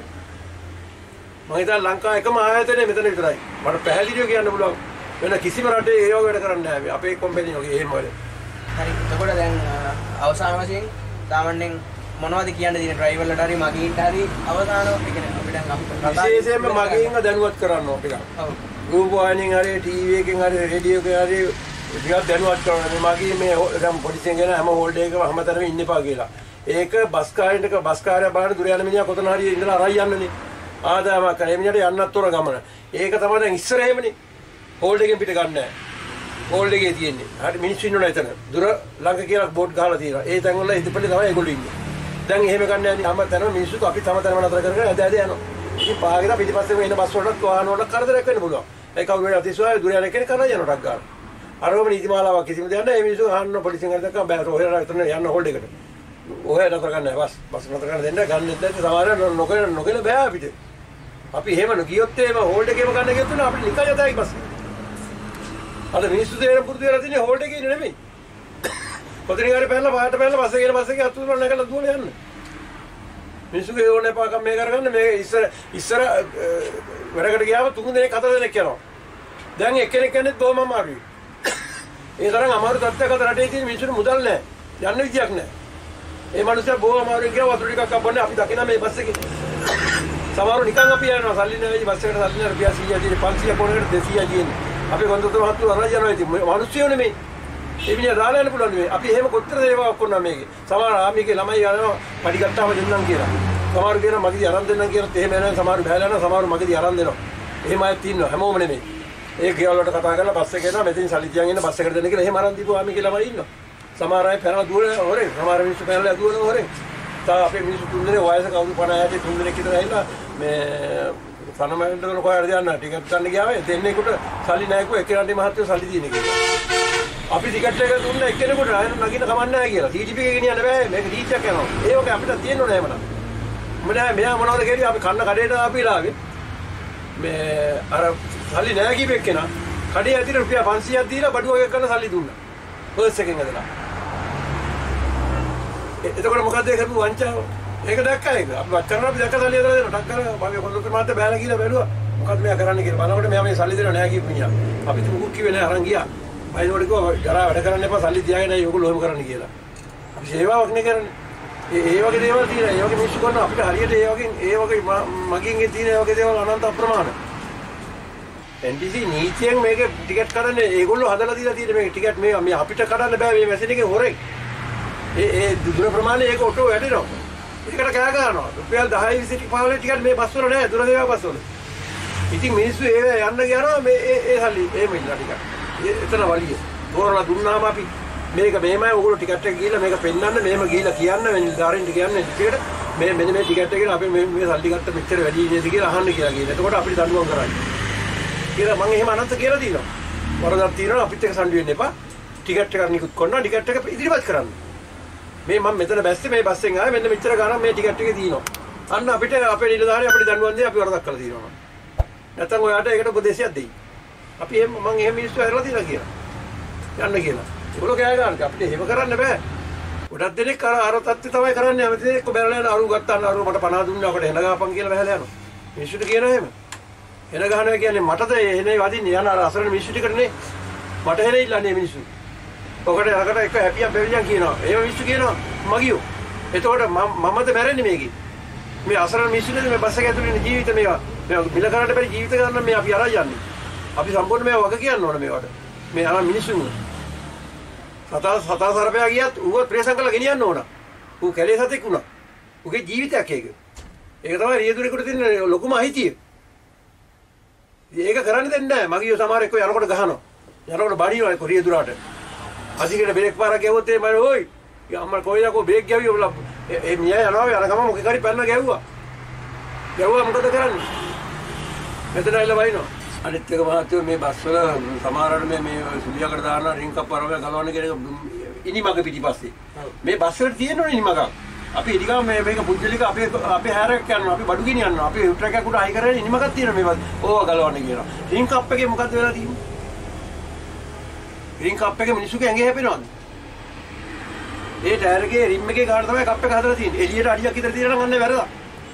මම හිතා ලංකාව එකම ආයතනය මෙතන විතරයි. මට පැහැදිලිව කියන්න පුළුවන්. වෙන කිසිම රටේ ඒ වගේ වැඩ කරන්නේ නෑ. අපේ කම්පැනි වගේ එහෙම වල. හරි. එතකොට දැන් අවසාන වශයෙන් සාමාන්‍යයෙන් මොනවද කියන්න තියෙන ඩ්‍රයිවර්ලට හරි මගීන්ට හරි අවසාන ඒ කියන්නේ අපිට විශේෂයෙන්ම මගීන්ව දැනුවත් කරන්න ඕනේ ටිකක්. ඔව්. රූපවාහිනියෙන් හරි ටීවී එකෙන් හරි රේඩියෝ එකෙන් හරි ටිකක් දැනුවත් කරන්න. මේ මගී මේ දැන් පොලිසියෙන් ගෙන හැම හෝල්ඩ් එකකම හැමතැනම ඉන්න එපා කියලා. ඒක බස් කාරේට බස් කාර්යය බලන්න දුර යන මිනිහා කොතන හරි ඉඳලා අරයි යන්නනේ. ආදායමක් කරේ මිනිහට යන්නත් උර ගමන. ඒක තමයි දැන් ඉස්සර එහෙමනේ. හෝල්ඩ් එකෙන් පිට ගන්න නැහැ. හෝල්ඩ් එකේ තියෙන්නේ. හරි මිනිස්සු ඉන්නවනේ එතන. දුර ළඟ කියලා බෝඩ් ගහලා තියෙනවා. ඒ තැන් වල ඉදපෙලේ තමයි ඒගොල්ලෝ ඉන්නේ. දැන් එහෙම ගන්න යන්නේ හැම තැනම මිනිස්සු අපි තම තැනම නතර කරගෙන ඇද ඇද යනවා. ඉතින් පාගෙලා පිටිපස්සේ එන බස් වලට වාහන වලට කරදරයක් වෙන්න පුළුවන්. ඒ කවුරු හරි අතිශය දුර යන කෙනෙක් කරලා යනවා ටක් ගන්න. අරගම නීතිමාලාවක් කිසිම දෙයක් නැහැ. මේ මිනිස්සු අහන්න පොලිසියෙන් හරි දැක්කම බෑ ඔහෙලා එතන යන්න හෝල්ඩ් එකට. ඔහෙ නතර කරන්න බස් බස් නතර කරන්න දෙන්න ගන්නෙත් නැත්නම් සමහර නොකර නොකල බෑ අපිට. අපි එහෙම නොගියොත් එහෙම හෝල්ඩ් එකේම ගන්න ගියොත් නේ අපිට නිකන් යතයි බස්. අද මිනිස්සු දෙන පුරුදු වෙලා තියෙන්නේ හෝල්ඩ් එකේ ඉන්නේ නෙමෙයි. කොතනින් හරි පැනලා පාට පැනලා බස් එකේ බස් එකේ අතුරුන නැගලා දුවලා යන්න. මිනිස්සුගේ ඕනේ පාකම් මේ කරගන්න මේ ඉස්සර ඉස්සර වැඩකට ගියාම තුන් දෙනෙක් හතර දෙනෙක් යනවා. දැන් එක්කෙනෙක් යන්නේ බොහොම අමාරුයි. ඒ තරම් අමාරු තත්ත්වයක අද රටේ තියෙන මිනිස්සුන්ට මුදල් නැහැ. යන්න විදියක් නැහැ. ඒ මිනිස්සු බොහොම අමාරුයි කියලා වතුර ටිකක් අබ්බන්නේ අපි දකිනා මේ බස් එකේ. සමහරව නිකන් අපි යනවා සල්ලි නැහැ බස් එකට සල්ලි නැහැ රුපියල් සීයක් තියෙන පන්සිය කොනකට දෙසීයක් තියෙන. අපි කොන්දතර හත්තු අරන් යනවා ඉතින් මිනිස්සු නෙමෙයි. ඒ විදිහ දාලා යන්න පුළුවන් නෙමෙයි. අපි එහෙම කොච්චර දේවාවක් කරනවා මේකේ. සමහර ආමිකේ ළමයි යනවා පඩි ගත්තාම දෙන්නම් කියලා. සමහර කියනවා මගදී අරන් දෙන්නම් කියලා එහෙම යනවා සමහර බහැලා යනවා සමහර මගදී අරන් දෙනවා. එහෙම අයත් ඉන්නවා හැමෝම නෙමෙයි. ඒ ගෙවල් වලට කතා කරලා බස් එකේ යනවා මෙතනින් සල්ලි තියන් ඉන්න බස් එකට දෙන්න කියලා එහෙම අරන් දීපුවා ආමිකේ ළමයි ඉන්නවා. සමහර අය පැනලා දුවන හොරෙන් සමහර මිනිස්සු පැනලා දුවන හොරෙන්. තා අපේ මිනිස්සු තුන් දෙනෙක් වයස කවුරු පනහයට තුන් දෙනෙක් විතර ඇවිල්ලා මේ සනමෙන්ට කරන කොහරද යන්න ටිකට් ගන්න ගියාම දෙන්නෙකුට සල්ලි නැයකෝ එක්කෙනාට මහත්තයෝ සල්ලි දෙන්නේ කියලා. අපි ටිකට් එක දුන්න එක්කෙනෙකුට ආයෙත් නගින්න කමක් නැහැ කියලා. සීජීපී එකේ ගෙනියන්න බෑ මේක රීච් එකක් යනවා. ඒ වගේ අපිට තියෙන්න ඕනේ එහෙමනම්. මොනවා මෙයා මොනවද කියන්නේ අපි කන්න කඩේට ආපිලාවේ මේ අර සල්ලි නැහැ කීපෙක් කෙනා කඩේ ඇතුලේ රුපියල් පන්සීයක් දීලා බඩුවක් කරන සල්ලි දුන්නා. පර්ස් එකෙන් ඇදලා. එතකොට මොකද ඒ කරපු වංචාව? ඒක දැක්කා ඒක. අපි වත් කරනවා අපි දැක්ක සල්ලි ඇදලා දෙනවා. ටක් කරලා මගේ කොල්ලොත් මාත් බෑලා කියලා බැලුවා. මොකද මෙයා කරන්නේ කියලා. බලනකොට මෙයා මේ සල්ලි දෙනවා නෑ කියපු මිනිහා. අපි තුමුකුත් කිව්වේ නෑ අරන් ගියා. බයිනෝඩ කිව්වා ගරා වැඩ කරන්න එපා සල්ලි තියාගෙන අය ඔයගොල්ලෝ එහෙම කරන්න කියලා. අපි සේවාවක් නේ කරන්නේ. ඒ ඒ වගේ දේවල් තියෙනවා. ඒ වගේ මිනිස්සු කරනවා අපිට හරියට ඒ වගේ ඒ වගේ මගින්ගේ තියෙන ඒ වගේ දේවල් අනන්ත අප්‍රමාණ. එන් ටී සී නීතියෙන් මේක ටිකට් කඩන්නේ ඒගොල්ලෝ හදලා දීලා තියෙන මේක ටිකට් මේ මේ අපිට කඩන්න බෑ මේ මැෂින් එකේ හොරෙන්. ඒ ඒ දුර ප්‍රමාණය ඒක ඔටෝ වැඩිනවා. ඒකට කෑ ගන්නවා. රුපියල් දහය විසි පහල ටිකට් මේ බස් වල නෑ දුර දේවා බස් වල. ඉතින් මිනිස්සු ඒ යන්න ගියාම මේ ඒ ඒ සල්ලි එහෙම ඉන්න ටිකක්. එතන වලිය. තෝරලා දුන්නාම අපි මේක මේමයි ඔයගොල්ලෝ ටිකට් එක ගිහලා මේක පෙන්නන්න මෙහෙම ගිහලා කියන්න වෙන ධාරින්ට කියන්නේ ටිකට් මේ මෙන්න මේ ටිකට් එකේ අපි මේ මේ සල්ලි ගත්ත මෙච්චර වැඩි නේද කියලා අහන්න කියලා කියන. එතකොට අපිට දඬුවම් කරන්නේ. කියලා මම එහෙම අනන්ත කියලා දිනවා. වරදක් තියෙනවා අපිත් එක්ක සම්ඩු වෙන්න එපා. ටිකට් එක නිකුත් කරනවා ටිකට් එක ඉදිරිපත් කරන්න. මේ මම මෙතන බැස්සේ මේ බස් එකෙන් ආවේ මෙන්න මෙච්චර ගාණක් මේ ටිකට් එකේ තියෙනවා. අන්න අපිට අපේ නිලධාරිය අපිට දඬුවම් දෙයි අපි වරදක් කරලා තියෙනවා. නැත්තම් ඔයාට ඒකට උපදේශයක් දෙයි. අපි එහෙම මම එහෙම මිනිස්සු හැරලා තියෙනවා කියලා. යන්න කියලා. ඒගොල්ලෝ කෑ ගන්න අපිට එහෙම කරන්න බෑ. ගොඩක් දෙනෙක් අර අර තත්ත්වය තමයි කරන්නේ. හැම දෙනෙක් බැලලා යන අරු ගත්තාන අරු මට පණා දුන්නා ඔකට එන ගහපන් කියලා බහැලා යනවා. මිනිස්සුන්ට කියනවා එහෙම. එන ගහනවා කියන්නේ මටද එනේ වදින්නේ යන අර අසරණ මිනිස්සු ටිකටනේ. මට එනේ ඉල්ලන්නේ මිනිස්සු. ඔකට අරකට එක හැපියක් බැවියන් කියනවා. එහෙම මිනිස්සු කියනවා මගියෝ. එතකොට මමද මැරෙන්නේ මේකේ. මේ අසරණ මිනිස්සුනේ මේ බස් එක ඇතුලේ ඉන්න ජීවිත මේවා. මේ මිල කරන්න බැරි ජීවිත ගන්න මේ අපි අරන් යන්නේ. අපි සම්පූර්ණ මේවා වග කියන්න ඕනේ මේවට. මේ අර මිනිස්සුන් සතා සතා සරපයා ගියත් ඌව ප්‍රේසම් කරලා ගෙනියන්න ඕන. ඌ කැලේ සතෙක් වුණා. ඌගේ ජීවිතයක් ඒක. ඒක තමයි රියදුරේකට තියෙන ලොකුම අහිතිය. ඒක කරන්න දෙන්නේ නැහැ. මගේ සමහර එක්ක යනකොට ගහනවා. යනකොට බණිනවා එක්ක රිය දුරාට. අදිකට බ්‍රේක් පාරක් ගැවුවොත් ඒ මම ඔයි. අම්මා කොයිද කො බ්‍රේක් ගැව්වේ ඔබලා ඒ මියා යනවා යන ගම මොකේ කරි පැන්න ගැව්වා. ගැව්වා මොකද කරන්නේ? මෙතන ඇවිල්ලා වයින්නවා. අනිත් එක මහත්තයෝ මේ බස් වල සමහරවල් මේ මේ සුලියකට දාන රින් කප් අරව ගලවන්න කියන ඉනිමග පිටිපස්සේ. මේ බස් වල තියෙනවනේ ඉනිමග. අපි ඉදිගම මේ මේක පුජ්‍යලික අපේ අපේ හැරයක් යනවා. අපි බඩු ගෙනියනවා. අපි ට්‍රක් එකකට අයි කරගෙන ඉනිමගක් තියෙනවා මේ බස්. ඕවා ගලවන්න කියනවා. රින් කප් එකේ මොකද්ද වෙලා තියෙන්නේ? රින් කප් එකේ මිනිස්සුගේ ඇඟේ හැපෙනවද? ඒ ටයර් එකේ රිම් එකේ ගාන තමයි කප් එක හදලා තියෙන්නේ. එළියට අඩියක් විතර තියෙනවා නම් අන්නේ වැරදක්.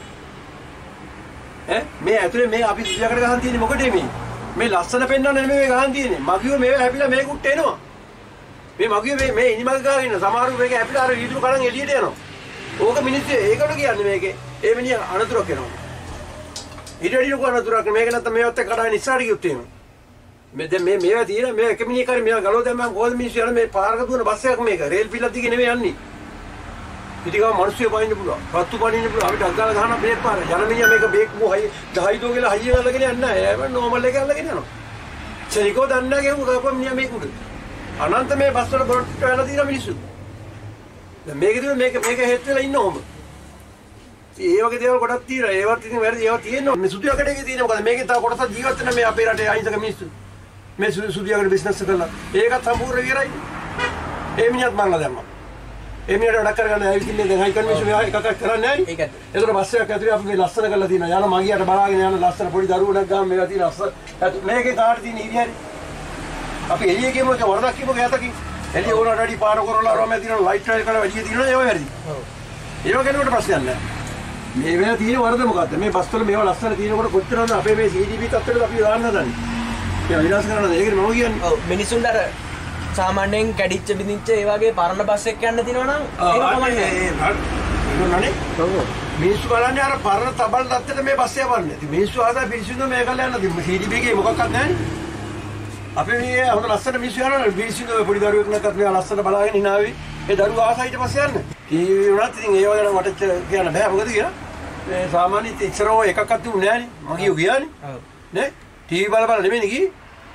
ඈ මේ ඇතුලේ මේ අපි සුලියකට ගහන් තියෙන්නේ මොකටද මේ? මේ ලස්සන පෙන්වන්න නෙමෙයි මේ ගහන් තියෙන්නේ. මගියෝ මේව හැපිලා මේක උට්ට එනවා. මේ මගියෝ මේ මේ ඉනිමග ගාගෙන ඉන්න සමහරු මේක හැපිලා අර වීදුරු කඩන් එළියට යනවා. ඕක මිනිස්සු ඒකට කියන්නේ මේකේ. ඒ මිනිහා අනතුරක් වෙනවා. ඉරියඩිය කො අනතුරක් මේක නැත්නම් මේවත් එක්ක කඩාගෙන ඉස්සරහට ගියොත් එහෙම. මේ දැන් මේ මේවා තියෙන මේ එක මිනිහ කරේ මේවා ගලව දැම්මම කොහොමද මිනිස්සු යන මේ පාරක දුවන බස් එකක් මේක රේල් පිල්ලක් දිගේ නෙමෙයි යන්නේ. ඉතින් මිනිස්සු පයින්න පුළුවන්. රත්තු පනින්න පුළුවන්. අපිට අග්ගාල ගහන බ්‍රේක් පාර. යන මිනිහා මේක බ්‍රේක් මොහයි දහයිදෝ කියලා හයිය අල්ලගෙන යන්නේ නැහැ. ඒක නෝමල් එක අල්ලගෙන යනවා. චරිකෝ දන්නේ නැහැ ගෙවු කපම් මිනිහා මේක උඩ. අනන්ත මේ බස් වල බොරොට්ට වෙලා තියෙන මිනිස්සු. දැන් මේක දින මේක මේක හෙත් වෙලා ඉන්න ඕම. ඒ වගේ දේවල් ගොඩක් තියෙනවා. ඒවත් ඉතින් වැරදි ඒවා තියෙනවා. මේ සුදු යකඩ එකේ තියෙන මොකද මේකෙන් තව කොටසක් ජීවත් වෙන මේ අපේ රටේ අහිංසක මිනිස්සු. මේ සුදු යකඩ බිස්නස් කරලා ඒකත් සම්පූර්ණ ඉවරයි. ඒ මිනිහත් මංගල දැම්මා. ඒ මිනිහට වැඩ කරගන්න ඇවිත් දැන් හයි කන්විෂන් එක එකක් කරන්නේ නැහැ. ඒකත්. ඒතර බස් එකක් ඇතුලේ අපි මේ ලස්සන කරලා තියෙනවා. යන මගියට බලාගෙන යන ලස්සන පොඩි දරුවෝ ගාම මේවා තියෙන ලස්සන. මේකේ කාට තියෙන ඉරියරි. අපි එළිය ගියම ඒක වරදක් කියපුව ගැතකින්. එළිය ඕනට වැඩි පාර කරලා රොම තියෙන ලයිට් ට්‍රයිල් කරලා වැඩි තියෙනවා ඒව වැරදි. ඔව්. ඒව කෙනෙකුට ප්‍රශ්නයක් නැහැ. මේ වෙන තියෙන වරද මොකද්ද? මේ බස් වල මේවා ලස්සන තියෙනකොට කොච්චරද අපේ මේ සී ඩී පී තත්ත්වයට අපි දාන්න හදන්නේ. ඒක විනාශ කරනද? ඒකනේ මම කියන්නේ. ඔව් මිනිසුන්ට අර සාමාන්‍යයෙන් කැඩිච්ච බිඳිච්ච ඒ වගේ පරණ බස් එකක් යන්න තියෙනවා නම් ඒක කමන්නේ නෑ. ඔව්. මිනිස්සු බලන්නේ අර පරණ තබල් තත්ත්වයට මේ බස් යවන්නේ. ඉතින් මිනිස්සු ආසා පිරිසිදු මේකල යන්න සී ඩී පී එකේ මොකක්වත් නෑනේ. අපි මේ හොඳ ලස්සන මිනිස්සු යනවා පිරිසිදු පොඩි දරුවෙක් නැත්නම් මේ ලස්සන බලාගෙන hinaවි. ඒ දරුවා ආසා ඊට පස්සේ යන්න. ටීවී වුණත් ඉතින් ඒව ගැන මට කියන්න බෑ මොකද කියලා. මේ සාමාන්‍ය ඉච්චරෝ එකක්වත් තිබුණේ නෑනේ. මම කියු ගියානේ. ඔව්. නේ? ටීවී බල බල නෙමෙයි ගියේ.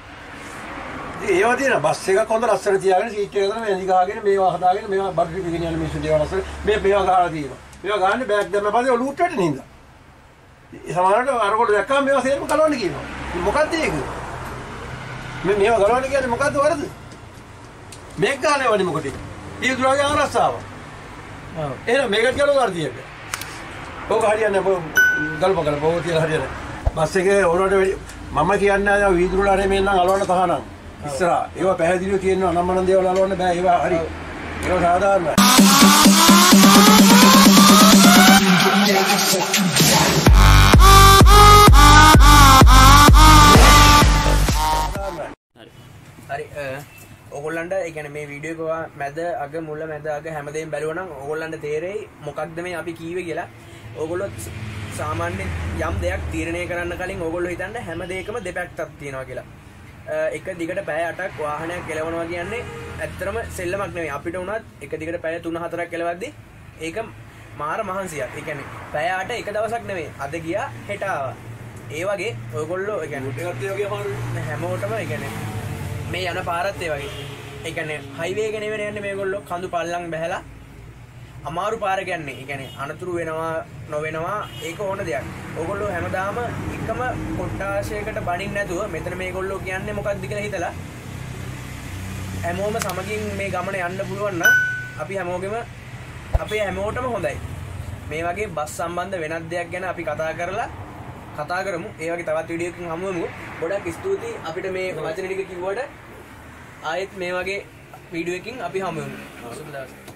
ඒවා තියෙන බස් එකක් හොඳ ලස්සන තියාගෙන සීට් එක දාගෙන මෙලි ගහගෙන මේවා හදාගෙන මේවා බඩු ටික ගෙනියන මිනිස්සු දේවල් ලස්සන මේ මේවා ගහලා තියෙනවා. මේවා ගහන්නේ බෑග් දැම්ම පස්සේ ඔලුවට වැටෙන හින්දා. ඒ සමහරවිට අරකොට දැක්කම මේවා සේරම කලවන්න කියනවා. මොකද්ද ඒක? මේ මේවා ගලවන්න කියන්නේ මොකද්ද වරද? මේක ගහන්නේ වනේ මොකටද? ඊදුරාගේ ආරස්සාව. ඔව්. එහෙනම් මේකට ගලව ගන්න ඕක හරියන්නේ ගල්ප කරලා බෝ තියලා හරියන්නේ. බස් එකේ ඕනට මම කියන්නේ ආ වීදුරුලා නෙමෙයි නම් අලවන්න තහනම්. ඉස්සරහා ඒවා පැහැදිලිව තියෙනවා නම් මනන් දේවල් අලවන්න බෑ ඒවා හරි. ඒක සාධාරණයි. හරි ඔයගොල්ලන්ට ඒ කියන්නේ මේ වීඩියෝ එක මැද අග මුල මැද අග හැමදේම බැලුවා නම් ඔයගොල්ලන්ට තේරෙයි මොකක්ද මේ අපි කීවේ කියලා. ඔයගොල්ලෝ සාමාන්‍ය යම් දෙයක් තීරණය කරන්න කලින් ඔයගොල්ලෝ හිතන්න හැම දෙයකම දෙපැත්තක් තියෙනවා කියලා. එක දිගට පැය අටක් වාහනයක් කෙලවනවා කියන්නේ ඇත්තටම සෙල්ලමක් නෙවෙයි. අපිට උනත් එක දිගට පැය තුන හතරක් කෙලවද්දි ඒක මාර මහන්සියක්. ඒ කියන්නේ පැය අට එක දවසක් නෙවෙයි. අද ගියා හෙට ආවා. ඒ වගේ ඔයගොල්ලෝ ඒ කියන්නේ ඒකත් ඒ වගේ අමාරුයි. හැමෝටම ඒ කියන්නේ මේ යන පාරත් ඒ වගේ. ඒ කියන්නේ හයිවේ එක නෙවෙයි යන්නේ මේගොල්ලෝ කඳු පල්ලම් බැහැලා අමාරු පාරක යන්නේ. ඒ කියන්නේ අනතුරු වෙනවා නොවෙනවා ඒක ඕන දෙයක්. ඕගොල්ලෝ හැමදාම එකම කොට්ටාශයකට බණින්න නැතුව මෙතන මේගොල්ලෝ කියන්නේ මොකක්ද කියලා හිතලා හැමෝම සමගින් මේ ගමන යන්න පුළුවන් නම් අපි හැමෝගෙම අපේ හැමෝටම හොඳයි. මේ වගේ බස් සම්බන්ධ වෙනත් දෙයක් ගැන අපි කතා කරලා කතා කරමු. ඒ වගේ තවත් වීඩියෝ එකකින් හමු වෙමු. ගොඩක් ස්තුතියි අපිට මේ වචන ටික කිව්වට. ආයෙත් මේ වගේ වීඩියෝ එකකින් අපි හමු වෙමු. සුබ දවසක්.